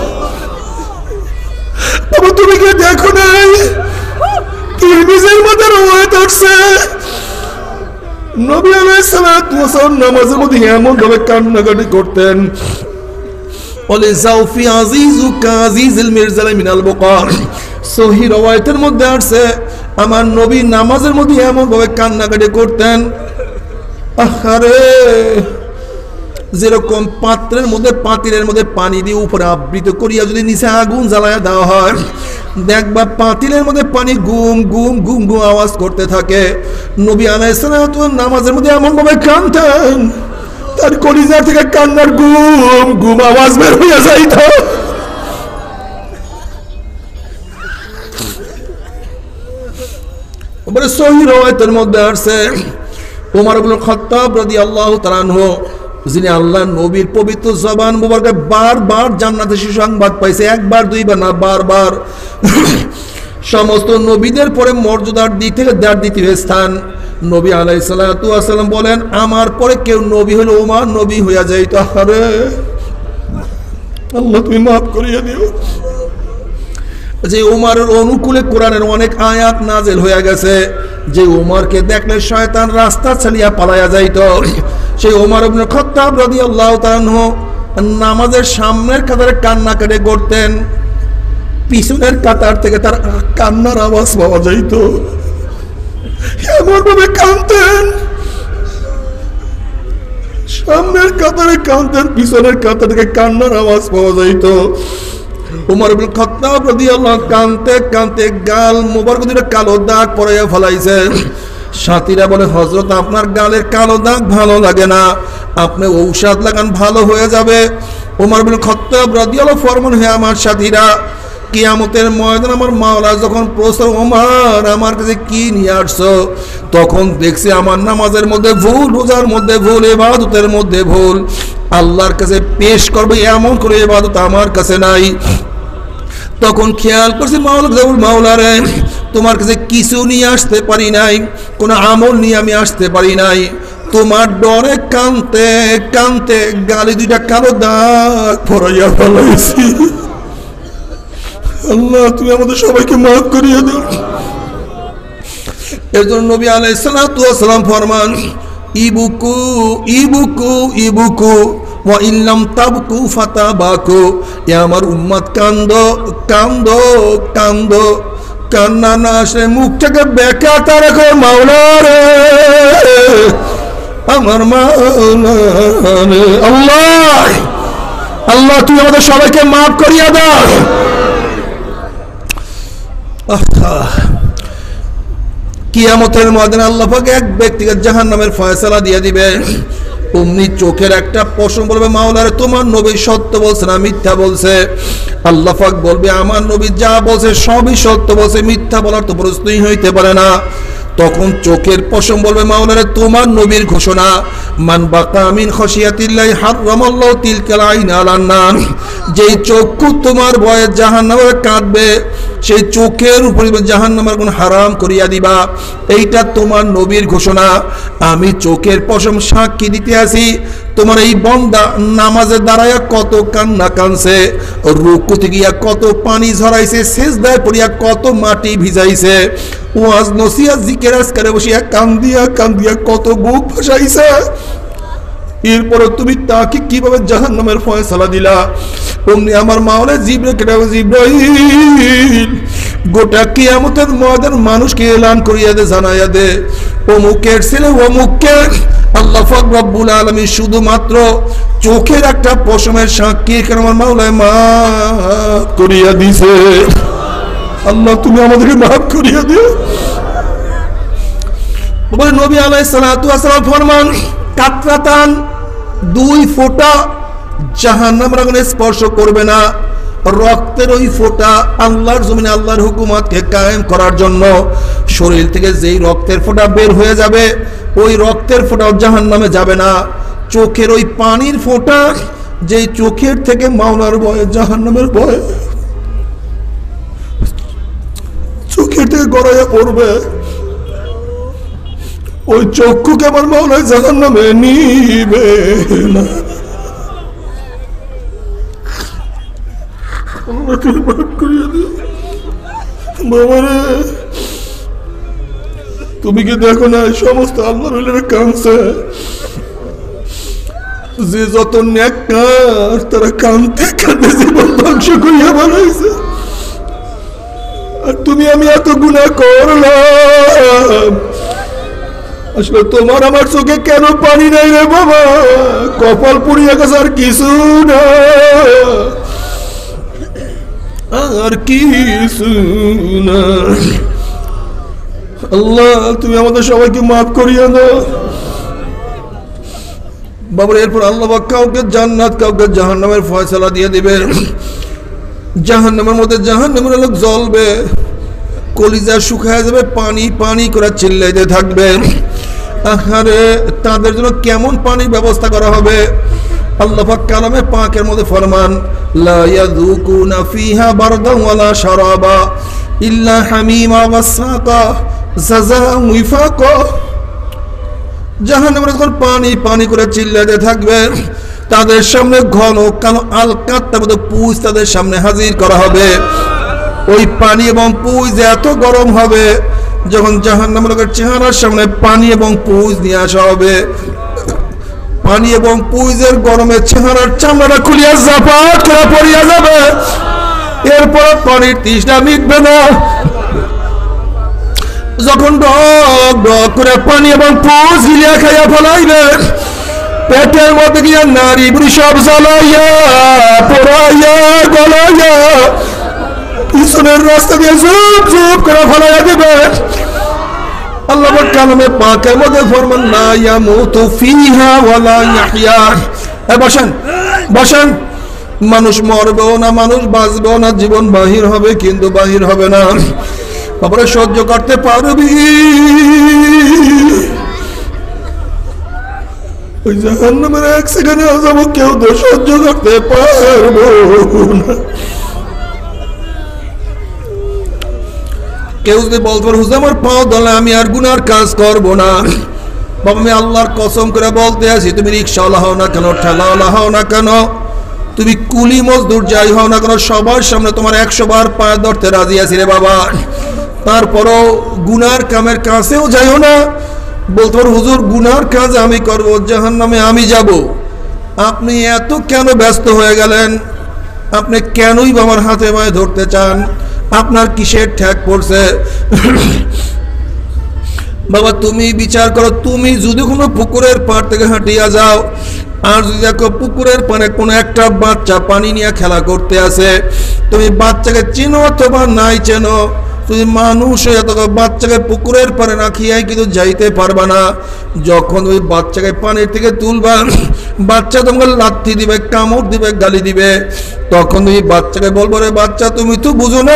তবে তুমি কি দেখো নাই তিরমিজির মধ্যে রওয়ায়াত আছে, নবী আলাইহিস সালাতু ওয়াস সালাম নামাজের মধ্যে এমন ভাবে কান্নাকাটি করতেন, বলে জাউফি আজিজুকা আজিজুল মিরজাল মিনাল বুকার। সহিহ রওয়ায়াতের মধ্যে আছে আমার নবী নামাজের মধ্যে এমন ভাবে কান্নাকাটি করতেন, আহারে যেরকম পাত্রের মধ্যে পাতিলের মধ্যে পানি দিয়ে উপরে আবৃত করিয়া যদি নিচে আগুন জ্বালায়া দেওয়া হয়, দেখবা পাতিলের মধ্যে পানি গুম গুম গুম গুম আওয়াজ করতে থাকে। নবী আলাইহিস সালাতু নামাজের মধ্যে এমন ভাবে কাঁদতেন, তার কলিজা থেকে কান্নার গুম গুম আওয়াজ বের হইয়া যাইত। বলে সহিহ রওয়ায়াতের মধ্যে আসছে, ওমর ইবনে খাত্তাব রাদিয়াল্লাহু তাআলা আনহু, যিনি আল্লাহর নবীর পবিত্র জবান মুবারকে বারবার জান্নাতের সুসংবাদ পাইছে, একবার দুইবার না বারবার। সমস্ত নবীদের পরে মর্যাদার দিক থেকে যার দ্বিতীয় স্থান, নবী আলাইহিস সালাতু ওয়াস সালাম বলেন, আমার পরে কেউ নবী হলে ওমর নবী হইয়া যাইতো। আরে আল্লাহ তুমি মাফ করিয়া দিও। যে ওমরের অনুকূলে কোরআনের অনেক আয়াত নাযিল হয়ে গেছে, যে ওমরকে দেখলে শয়তান রাস্তা ছাড়িয়া পালাইয়া যাইত। সেই ওমর ইবনে খাত্তাব রাদিয়াল্লাহু তাআলা আনহু নামাজের সামনের কাতারে কান্না কেটে করতেন, পিছনের কাতার থেকে তার কান্নার আওয়াজ পাওয়া যাইত। এমন ভাবে কাঁদতেন, সামনের কাতারে কাঁদতেন, পিছনের কাতার থেকে কান্নার আওয়াজ পাওয়া যাইত। ওমর ইবনে খাত্তাব রাদিয়াল্লাহু কাঁদতে কাঁদতে গাল মোবারক দুটো কালো দাগ পড়াইয়া ফেলাইছে। সাথীরা বলে, হযরত আপনার গালের কালো দাগ ভালো লাগে না, আপনি ঔষধ লাগান ভালো হয়ে যাবে। ওমর ইবনে খাত্তাব রাদিয়াল্লাহু ফরমান, হে আমার সাথীরা, কিয়ামতের ময়দানে আমার মাওলা যখন প্রশ্ন, ওমর আমার কাছে কি নিয়ে আসছো? তখন দেখছি আমার নামাজের মধ্যে ভুল, রোজার মধ্যে ভুল, ইবাদতের মধ্যে ভুল, আল্লাহর কাছে পেশ করবে এমন করে ইবাদত আমার কাছে নাই। তখন খেয়াল করছি মাওলা, মাওলা রে, তোমার কাছে কিছু নিয়ে আসতে পারি নাই, কোনো আমল নিয়ে আমি আসতে পারি নাই, তোমার ডরে কানতে কানতে গালি দুইটা কালো দাগ পড়াইয়া ফেলাইছি। আল্লাহ তুমি আমাদের সবাইকে মাফ করিয়ে দাও। এর জন্য নবী আলাইহিস সালাতু ওয়াস সালাম ফরমান, ইবুকু ইবুকু ইবুকু ওয়া ইল্লাম তাবকু ফাতাবাকু, এ আমার উম্মত কান্দো কান্দো কান্দো, কান্না না আসে মুখটাকে বেকাতা রাখো মাওলা রে, আমার মাওলা রে। আল্লাহ আল্লাহ তুমি আমাদের সবাইকে মাফ করিয়া দাও। কিয়ামতের ময়দানে আল্লাহ পাক এক ব্যক্তিকে জাহান্নামের ফয়সালা দিয়ে দিবে। অমনি চোখের একটা প্রশ্ন বলবে, মাওলারে তোমার নবী সত্য বলছে না মিথ্যা বলছে? আল্লাহ পাক বলবে, আমার নবী যা বলছে সবই সত্য বলছে, মিথ্যা বলার তো প্রশ্নই হইতে পারে না। তখন চোখের পশম বলবে, মাওলারে তোমার নবীর ঘোষণা, মান বাকা মিন খাশিয়াতিল্লাহি হারামাল্লাহু তিলকাল আইন আলান নার, যেই চক্ষু তোমার ভয়ে জাহান্নামে কাঁদবে, সেই চোখের উপরে জাহান্নামের গুণ হারাম করিয়া দিবা, এইটা তোমার নবীর ঘোষণা। আমি চোখের পশম সাক্ষী দিতে আসি, তোমার এই বান্দা নামাজে দাঁড়াইয়া কত কান্না কানছে, রুকুতে গিয়া কত পানি ঝরাইছে, সিজদায় পড়িয়া কত মাটি ভিজাইছে, ওয়াজ নসিহত জিকির আজকারে বসিয়া কান্দিয়া কান্দিয়া কত বুক ভাসাইছে, এরপরে তুমি তাকে কিভাবে জাহান্নামের ফয়সালা দিলা? অমনি আমার মাওলা জিবরাইল কেটে, জিবরাইল গোটা কিয়ামতের ময়দান মানুষকে এলান করিয়া দে, জানাইয়া দে, অমুকের ছেলে অমুককে আল্লাহ পাক রব্বুল আলামিন শুধুমাত্র চোখের একটা পশমের সাক্ষী কেন আমার মাওলায় মাফ করিয়া দিছে। আল্লাহ তুমি আমাদেরকে মাফ করিয়া দিও। বলে নবী আলাইহিস সালাতু ওয়াস সালাম ফরমান, কাতরাতান দুই ফোঁটা জাহান্নামের আগুনে স্পর্শ করবে না। রক্তের ওই ফোঁটা আল্লাহর জমিনে আল্লাহর হুকুমতকে কায়েম করার জন্য শরীর থেকে যেই রক্তের ফোঁটা বের হয়ে যাবে, ওই রক্তের ফোঁটাও জাহান্নামে যাবে না। চোখের ওই পানির ফোঁটা, যেই চোখের থেকে মাওলার ভয়ে জাহান্নামের ভয়ে চোখের থেকে গড়াইয়া পড়বে, ওই চক্ষুকে আমার মাওলায় জাহান্নামে নিবে না। বাবারে তুমি কি দেখো না সমস্ত আল্লাহর কাঁদছে, যে যত নেককার তারা কাঁদতে কাঁদতে জীবন ধ্বংস করিয়া বানাইছে, আর তুমি আমি এত গুনাহ করলাম, আসলে তোমার আমার চোখে কেন পানি নাই রে বাবা, কপাল পুড়িয়ে গেছে আর কিছু না, আর কিছু না। আল্লাহ তুমি আমাদের সবাইকে মাফ করিয়ে দাও বাবার। এরপর আল্লাহ কাউকে জান্নাত কাউকে জাহান্নামের ফয়সালা দিয়ে দিবে। জাহান্নামের মধ্যে জাহান্নামের লোক জ্বলবে, কলিজা শুকায় যাবে, পানি পানি করে চিল্লাইতে থাকবে। আহারে তাদের জন্য কেমন পানির ব্যবস্থা করা হবে। আল্লাহ পাক কালামে পাকের মধ্যে ফরমান, লা ইয়াযুকুনা ফিহা বারদান ওয়ালা শারাবা ইল্লা হামিমা ওয়াসাকা জাযাআন ওয়িফাকা। জাহান্নামে যখন পানি পানি করে চিল্লাতে থাকবে, তাদের সামনে ঘন কালো আলকাত্তার মতো পুঁজ তাদের সামনে হাজির করা হবে। ওই পানি এবং পুঁজ এত গরম হবে, যখন জাহান্নামের লোকের চেহারার সামনে পানি এবং পুঁজ নিয়ে আসা হবে, পানি এবং পুঁজের গরমে চেহারার চামড়াটা খুলিয়া জাপাট করে পড়িয়া যাবে। এরপর পানির তৃষ্ণা মিটবে না। যখন ডক ডক করে পানি এবং পুঁজ গিলিয়া খাইয়া ফলাইবে, পেটের মধ্যে গিয়া নারী বুড়ি সব জ্বালাইয়া পোড়াইয়া গলাইয়া পিছনের রাস্তা দিয়ে চুপ চুপ করে ফলাইয়া দেবে। আল্লাহ কালামে পাকের মধ্যে ফরমান, লা ইয়ামুতু ফিহা ওয়ালা ইয়াহইয়া। এ বসেন বসেন, মানুষ মরবেও না, মানুষ বাঁচবেও না, জীবন বাহির হবে কিন্তু বাহির হবে না। তারপরে সহ্য করতে পারবি? ওই জাহান্নামের এক সেকেন্ডে যাব, কেউ তো সহ্য করতে পারবো না। কেউ যদি বলতে পারে হুজুর আমার পাও দলে আমি আর গুনার কাজ করব না, বাবা আমি আল্লাহর কসম করে বলতে আছি, তুমি রিক্সাওয়ালা হও না কেন, ঠেলাওয়ালা হও না কেন, তুমি কুলি মজদুর যাই হও না কেন, সবার সামনে তোমার একশো বার পায়ে ধরতে রাজি আছি রে বাবা। তারপরও গুনার কামের কাছেও যাইও না। বলতে পারো হুজুর গুনার কাজ আমি করব, জাহান্নামে আমি যাব। আপনি এত কেন ব্যস্ত হয়ে গেলেন? আপনি কেনই আমার হাতে পায়ে ধরতে চান? আপনার কিসের ঠেক পড়ছে? বাবা তুমি বিচার করো, তুমি যদি কোনো পুকুরের পাড় থেকে হাঁটিয়া যাও, আর যদি দেখো পুকুরের পানে কোনো একটা বাচ্চা পানি নিয়ে খেলা করতে আসে, তুমি বাচ্চাকে চিনো অথবা নাই চেনো, তুমি মানুষ হয়ে তখন বাচ্চাকে পুকুরের পারে রাখিয়াই কিন্তু যাইতে পারবা না। যখন ওই বাচ্চাকে পানির থেকে তুলবা, বাচ্চা তোমাকে লাথি দিবে, কামড় দিবে, গালি দিবে, তখন তুমি বাচ্চাকে বলবো রে বাচ্চা তুমি তো বুঝো না,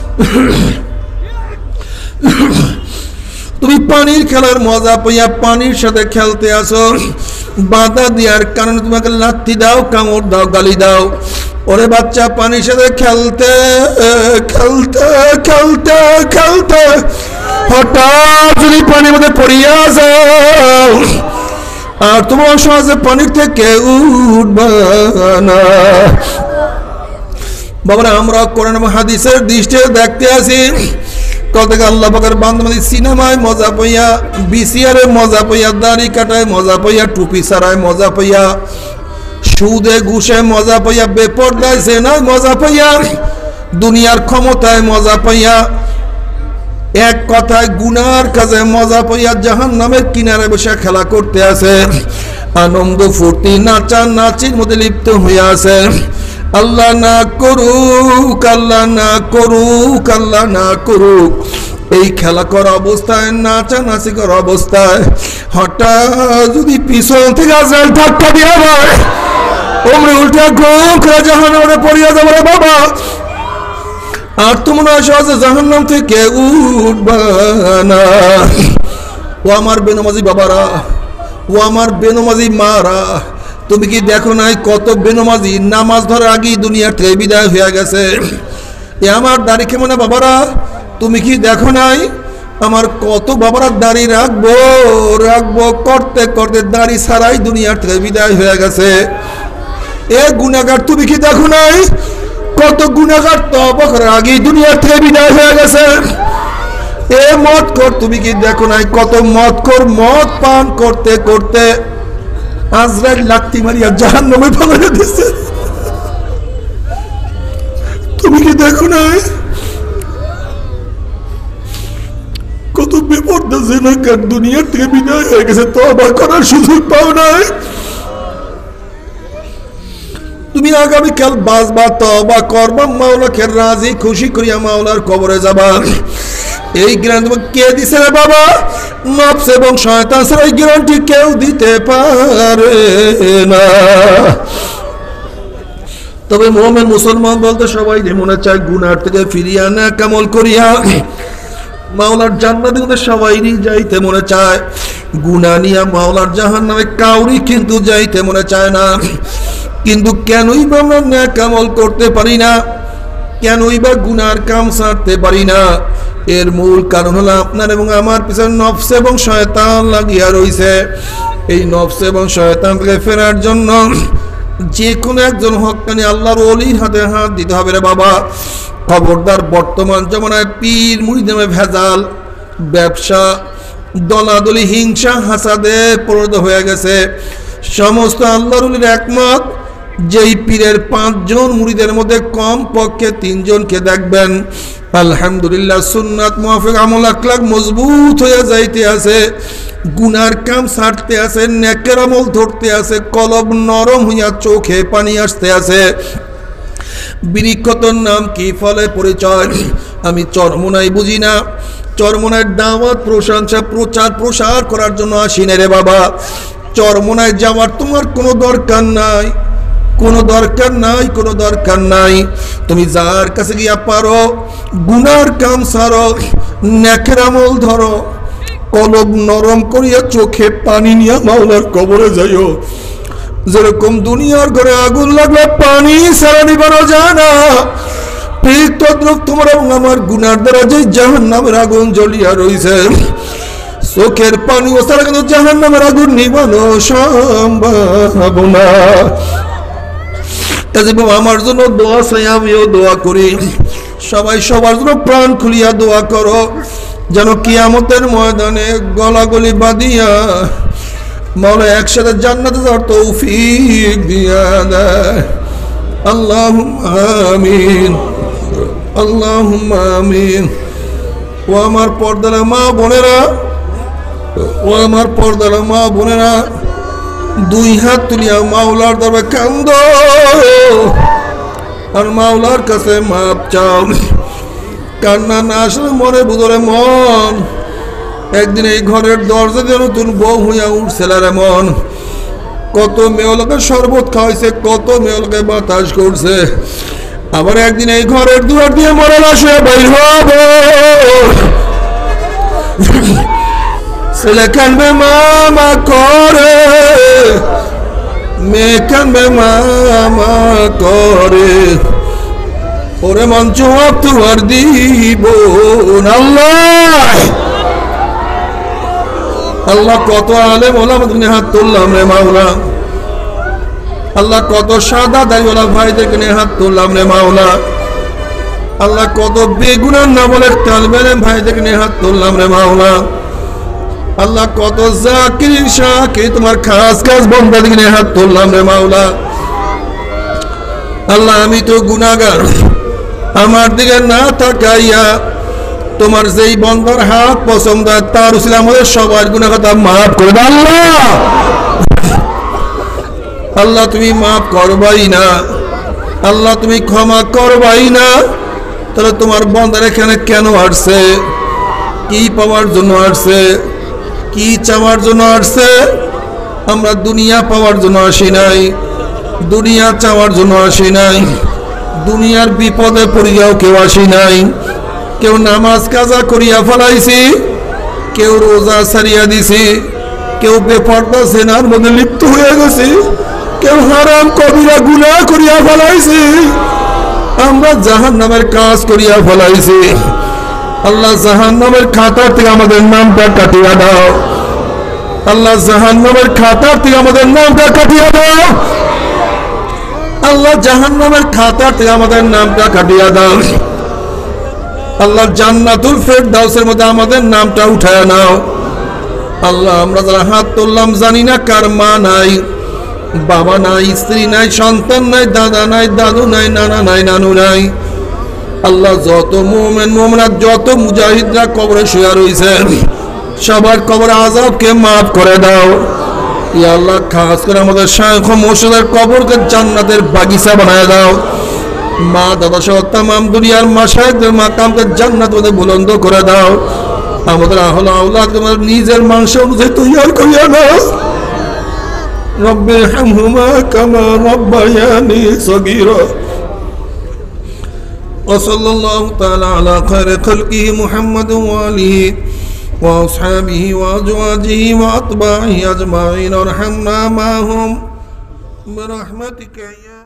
তুমি পানির খেলার মজা পাইয়া পানির সাথে খেলতে আসো, বাধা দেওয়ার কারণে তোমাকে লাথি দাও, কামড় দাও, গালি দাও। ওরে বাচ্চা পানির সাথে খেলতে খেলতে খেলতে খেলতে হঠাৎ যদি পানির মধ্যে পড়িয়া যাও, আর তোমার সহজে পানির থেকে উঠবা না। বাবারা আমরা কোরআন এবং হাদিসের দৃষ্টি দেখতে আসি, কত থেকে আল্লাহ পাকের বান্দা সিনেমায় মজা পাইয়া, বিসিআরে মজা পাইয়া, দাড়ি কাটায় মজা পাইয়া, টুপি ছাড়ায় মজা পাইয়া, সুদে ঘুষে মজা পাইয়া, বেপরদায় জেনায় মজা পাইয়া, দুনিয়ার ক্ষমতায় মজা পাইয়া, এক কথায় গুনার কাজে মজা পাইয়া জাহান্নামের কিনারে বসে খেলা করতে আছে, আনন্দ ফুর্তি নাচা নাচির মধ্যে লিপ্ত হইয়া আছে। আল্লাহ না করুক, আল্লাহ না করুক, আল্লাহ না করুক, এই খেলা করা অবস্থায়, নাচা নাচি করা অবস্থায় হঠাৎ যদি পিছন থেকে আজরাইল ধাক্কা দিয়া হয়, ওমরে উল্টা ঘুম করে জাহান্নামে পড়িয়া যাবে রে বাবা। আর তোমরা সহজে জাহান্নাম থেকে উঠবা না। ও আমার বেনমাজি বাবারা, ও আমার বেনমাজি মারা, তুমি কি দেখো নাই কত বেনমাজি নামাজ ধরার আগেই দুনিয়ার থেকে বিদায় হয়ে গেছে? এ আমার দাড়ি কেমন না বাবারা, তুমি কি দেখো নাই আমার কত বাবারা দাড়ি রাখবো রাখবো করতে করতে দাড়ি ছাড়াই দুনিয়ার থেকে বিদায় হয়ে গেছে। এ গুনাহগার তুমি কি দেখো নাই কত গুনাহগার তওবা করার আগেই দুনিয়ার থেকে বিদায় হয়ে গেছে? এ মদ কর তুমি কি দেখো নাই কত মদ কর মদ পান করতে করতে আজরাইল লাথি মারিয়া জাহান্নামে ফেলে দিয়েছে? তুমি কি দেখো নাই কত বেপরদা জিনাকার দুনিয়া থেকে বিদায় হয়ে গেছে, তওবা করার সুযোগ পাও নাই। তুমি আগামীকাল বাঁচবা, তওবা করবা, মাওলাকে রাজি খুশি করিয়া মাওলার কবরে যাবা। এই গ্যারান্টি কে দিছে রে বাবা? নফস এবং শয়তান ছাড়া এই গ্যারান্টি কেউ দিতে পারে না। তবে মুমিন মুসলমান বলতে সবাই মনে চায় গুনাহ থেকে ফিরিয়া না কামল করিয়া মাওলার জান্নাতে কিন্তু সবাইরই যাইতে মনে চায়। গুনাহ নিয়া মাওলার জাহান্নামে কাউরি কিন্তু যাইতে মনে চায় না। কিন্তু কেনই বা আমরা নেক আমল করতে পারি না, কেনই বা গুনার কাম ছাড়তে পারি না? এর মূল কারণ হলো আপনার এবং আমার পিছনে নফস এবং শয়তান লাগিয়া রইছে। এই নফস এবং শয়তান থেকে ফেরার জন্য যে কোনো একজন হক্কানি আল্লাহর ওলির হাতে হাত দিতে হবে রে বাবা। খবরদার, বর্তমান জমানায় পীর মুরিদের ভেজাল, ব্যবসা, দলাদলি, হিংসা, হাসাদে পরিণত হয়ে গেছে। সমস্ত আল্লাহর ওলির একমত, যেই পীরের পাঁচজন মুরিদের মধ্যে কম পক্ষে তিনজনকে দেখবেন আলহামদুলিল্লাহ সুন্নাত মুআফিক আমল আখলাক মজবুত হয়ে যাইতে আছে, গুনার কাম ছাড়তে আছে, নেকের আমল ধরতে আছে, কলব নরম হইয়া চোখে পানি আসতে আছে। বৃক্ষতর নাম কি, ফলে পরিচয় আমি চরমোনাই বুঝি না। চরমোনায় দাওয়াত, প্রশংসা, প্রচার প্রসার করার জন্য আসি না রে বাবা। চরমোনায় যাওয়ার তোমার কোনো দরকার নাই, কোনো দরকার নাই, কোনো দরকার নাই। তুমি যার কাছে গিয়া পারো গুনার কাম ছাড়ো, নেকের আমল ধরো, কলব নরম করিয়া চোখে পানি নিয়ে মাওলার কবরে যাইও। যেরকম দুনিয়ার ঘরে আগুন লাগলে পানি ছাড়া নিবানো যায় না, ঠিক তদ্রুপ তোমার এবং আমার গুনার দ্বারা যে জাহান্নামের আগুন জ্বলিয়া রইছে, চোখের পানি ও ছাড়া কিন্তু জাহান্নামের আগুন নিবানো সম্ভব না। আমার জন্য দোয়া চাই, আমিও দোয়া করি। সবাই সবার জন্য প্রাণ খুলিয়া দোয়া করো, যেন কিয়ামতের ময়দানে গলাগলি বাঁধিয়া মাওলা একসাথে জান্নাতে যাওয়ার তৌফিক দিয়া দেয়। আল্লাহুম্মা আমিন, আল্লাহুম্মা আমিন। ও আমার পর্দার মা বোনেরা, ও আমার পর্দার মা বোনেরা, দুই হাত তুলিয়া মাওলার দরবারে কান্দো আর মাওলার কাছে মাপ চাও। কান্না না আসলে মনে বুঝলে মন একদিন এই ঘরের দরজা দিয়ে নতুন বউ হইয়া উঠছিল রে মন। কত মেয়েলোকে শরবত খাওয়াইছে, কত মেয়েলোকে বাতাস করছে, আবার একদিন এই ঘরের দুয়ার দিয়ে মরে লাশ হয়ে বাইর হবে। ছেলে কানবে মামা করে, মেয়ে কানবে মামা করে, ওরে মঞ্চ তোমার দিব আল্লাহ। আল্লাহ কত আলেম ওলামাদের নিয়ে হাত তুললাম রে মাওলা। আল্লাহ কত সাদা দাড়িওয়ালা ভাইদেরকে নিয়ে হাত তুললাম রে মাওলা। আল্লাহ কত বেগুনার না বলে তালবেন ভাইদেরকে নিয়ে হাত তুললাম রে মাওলা। আল্লাহ কত জাকির শাকির তোমার খাস খাস বন্দাদেরকে নিয়ে হাত তুললাম রে মাওলা। আল্লাহ আমি তো গুনাহগার, আমার দিকে না তাকাইয়া তোমার যেই বন্দার হাত পছন্দ তার উসিলা আমাদের সবার গুনাহ কথা মাফ করে দাও আল্লাহ। আল্লাহ তুমি মাফ করবাই না, আল্লাহ তুমি ক্ষমা করবাই না। তাহলে তোমার বন্দার এখানে কেন আসছে? কি পাওয়ার জন্য আসছে? কি চাওয়ার জন্য আসছে? আমরা দুনিয়া পাওয়ার জন্য আসি নাই, দুনিয়া চাওয়ার জন্য আসি নাই, দুনিয়ার বিপদে পড়িয়াও কেউ আসি নাই। কেউ নামাজ কাজা করিয়া ফেলাইছি, কেউ রোজা ছাড়িয়া দিছি, কেউ বেপরদা জেনার মধ্যে লিপ্ত হয়ে গেছি, কেউ হারাম কবিরা গুনাহ করিয়া ফেলাইছি, আমরা জাহান্নামের কাজ করিয়া ফেলাইছি। আল্লাহ জাহান্নামের খাতার থেকে আমাদের নামটা কাটিয়া দাও। আল্লাহ জাহান্নামের খাতার থেকে আমাদের নামটা কাটিয়া দাও। আল্লাহ জাহান্নামের খাতার থেকে আমাদের নামটা কাটিয়া দাও। আল্লাহ জান্নাতুল ফেরদাউসের মধ্যে আমাদের নামটা উঠায়া নাও। আল্লাহ আমরা যারা হাত তুললাম জানি না কার মা নাই, বাবা নাই, স্ত্রী নাই, সন্তান নাই, দাদা নাই, দাদু নাই, নানা নাই, নানু নাই। আল্লাহ যত মুমিন মুমিনাত, যত মুজাহিদরা কবরে শুয়ে রয়েছে সবার কবর আযাবকে মাফ করে দাও ইয়া আল্লাহ খাস করে আমাদের শায়খ মুর্শিদের কবরকে জান্নাতের বাগিচা বানায় দাও মা দাদা সহ তামাম দুনিয়ার মাশায়েখদের মাকামকে জান্নাতে বুলন্দ করে দাও আমাদের আহলে আওলাদ তোমার নিজের মাংস অনুযায়ী তৈরি করিয়া দাও রব্বির হামহুমা কামা রাব্বায়ানি সগীরা وصلى الله تعالى على خير خلقه محمد وآله وأصحابه وأزواجه وأتباعه أجمعين وارحمنا معهم برحمتك يا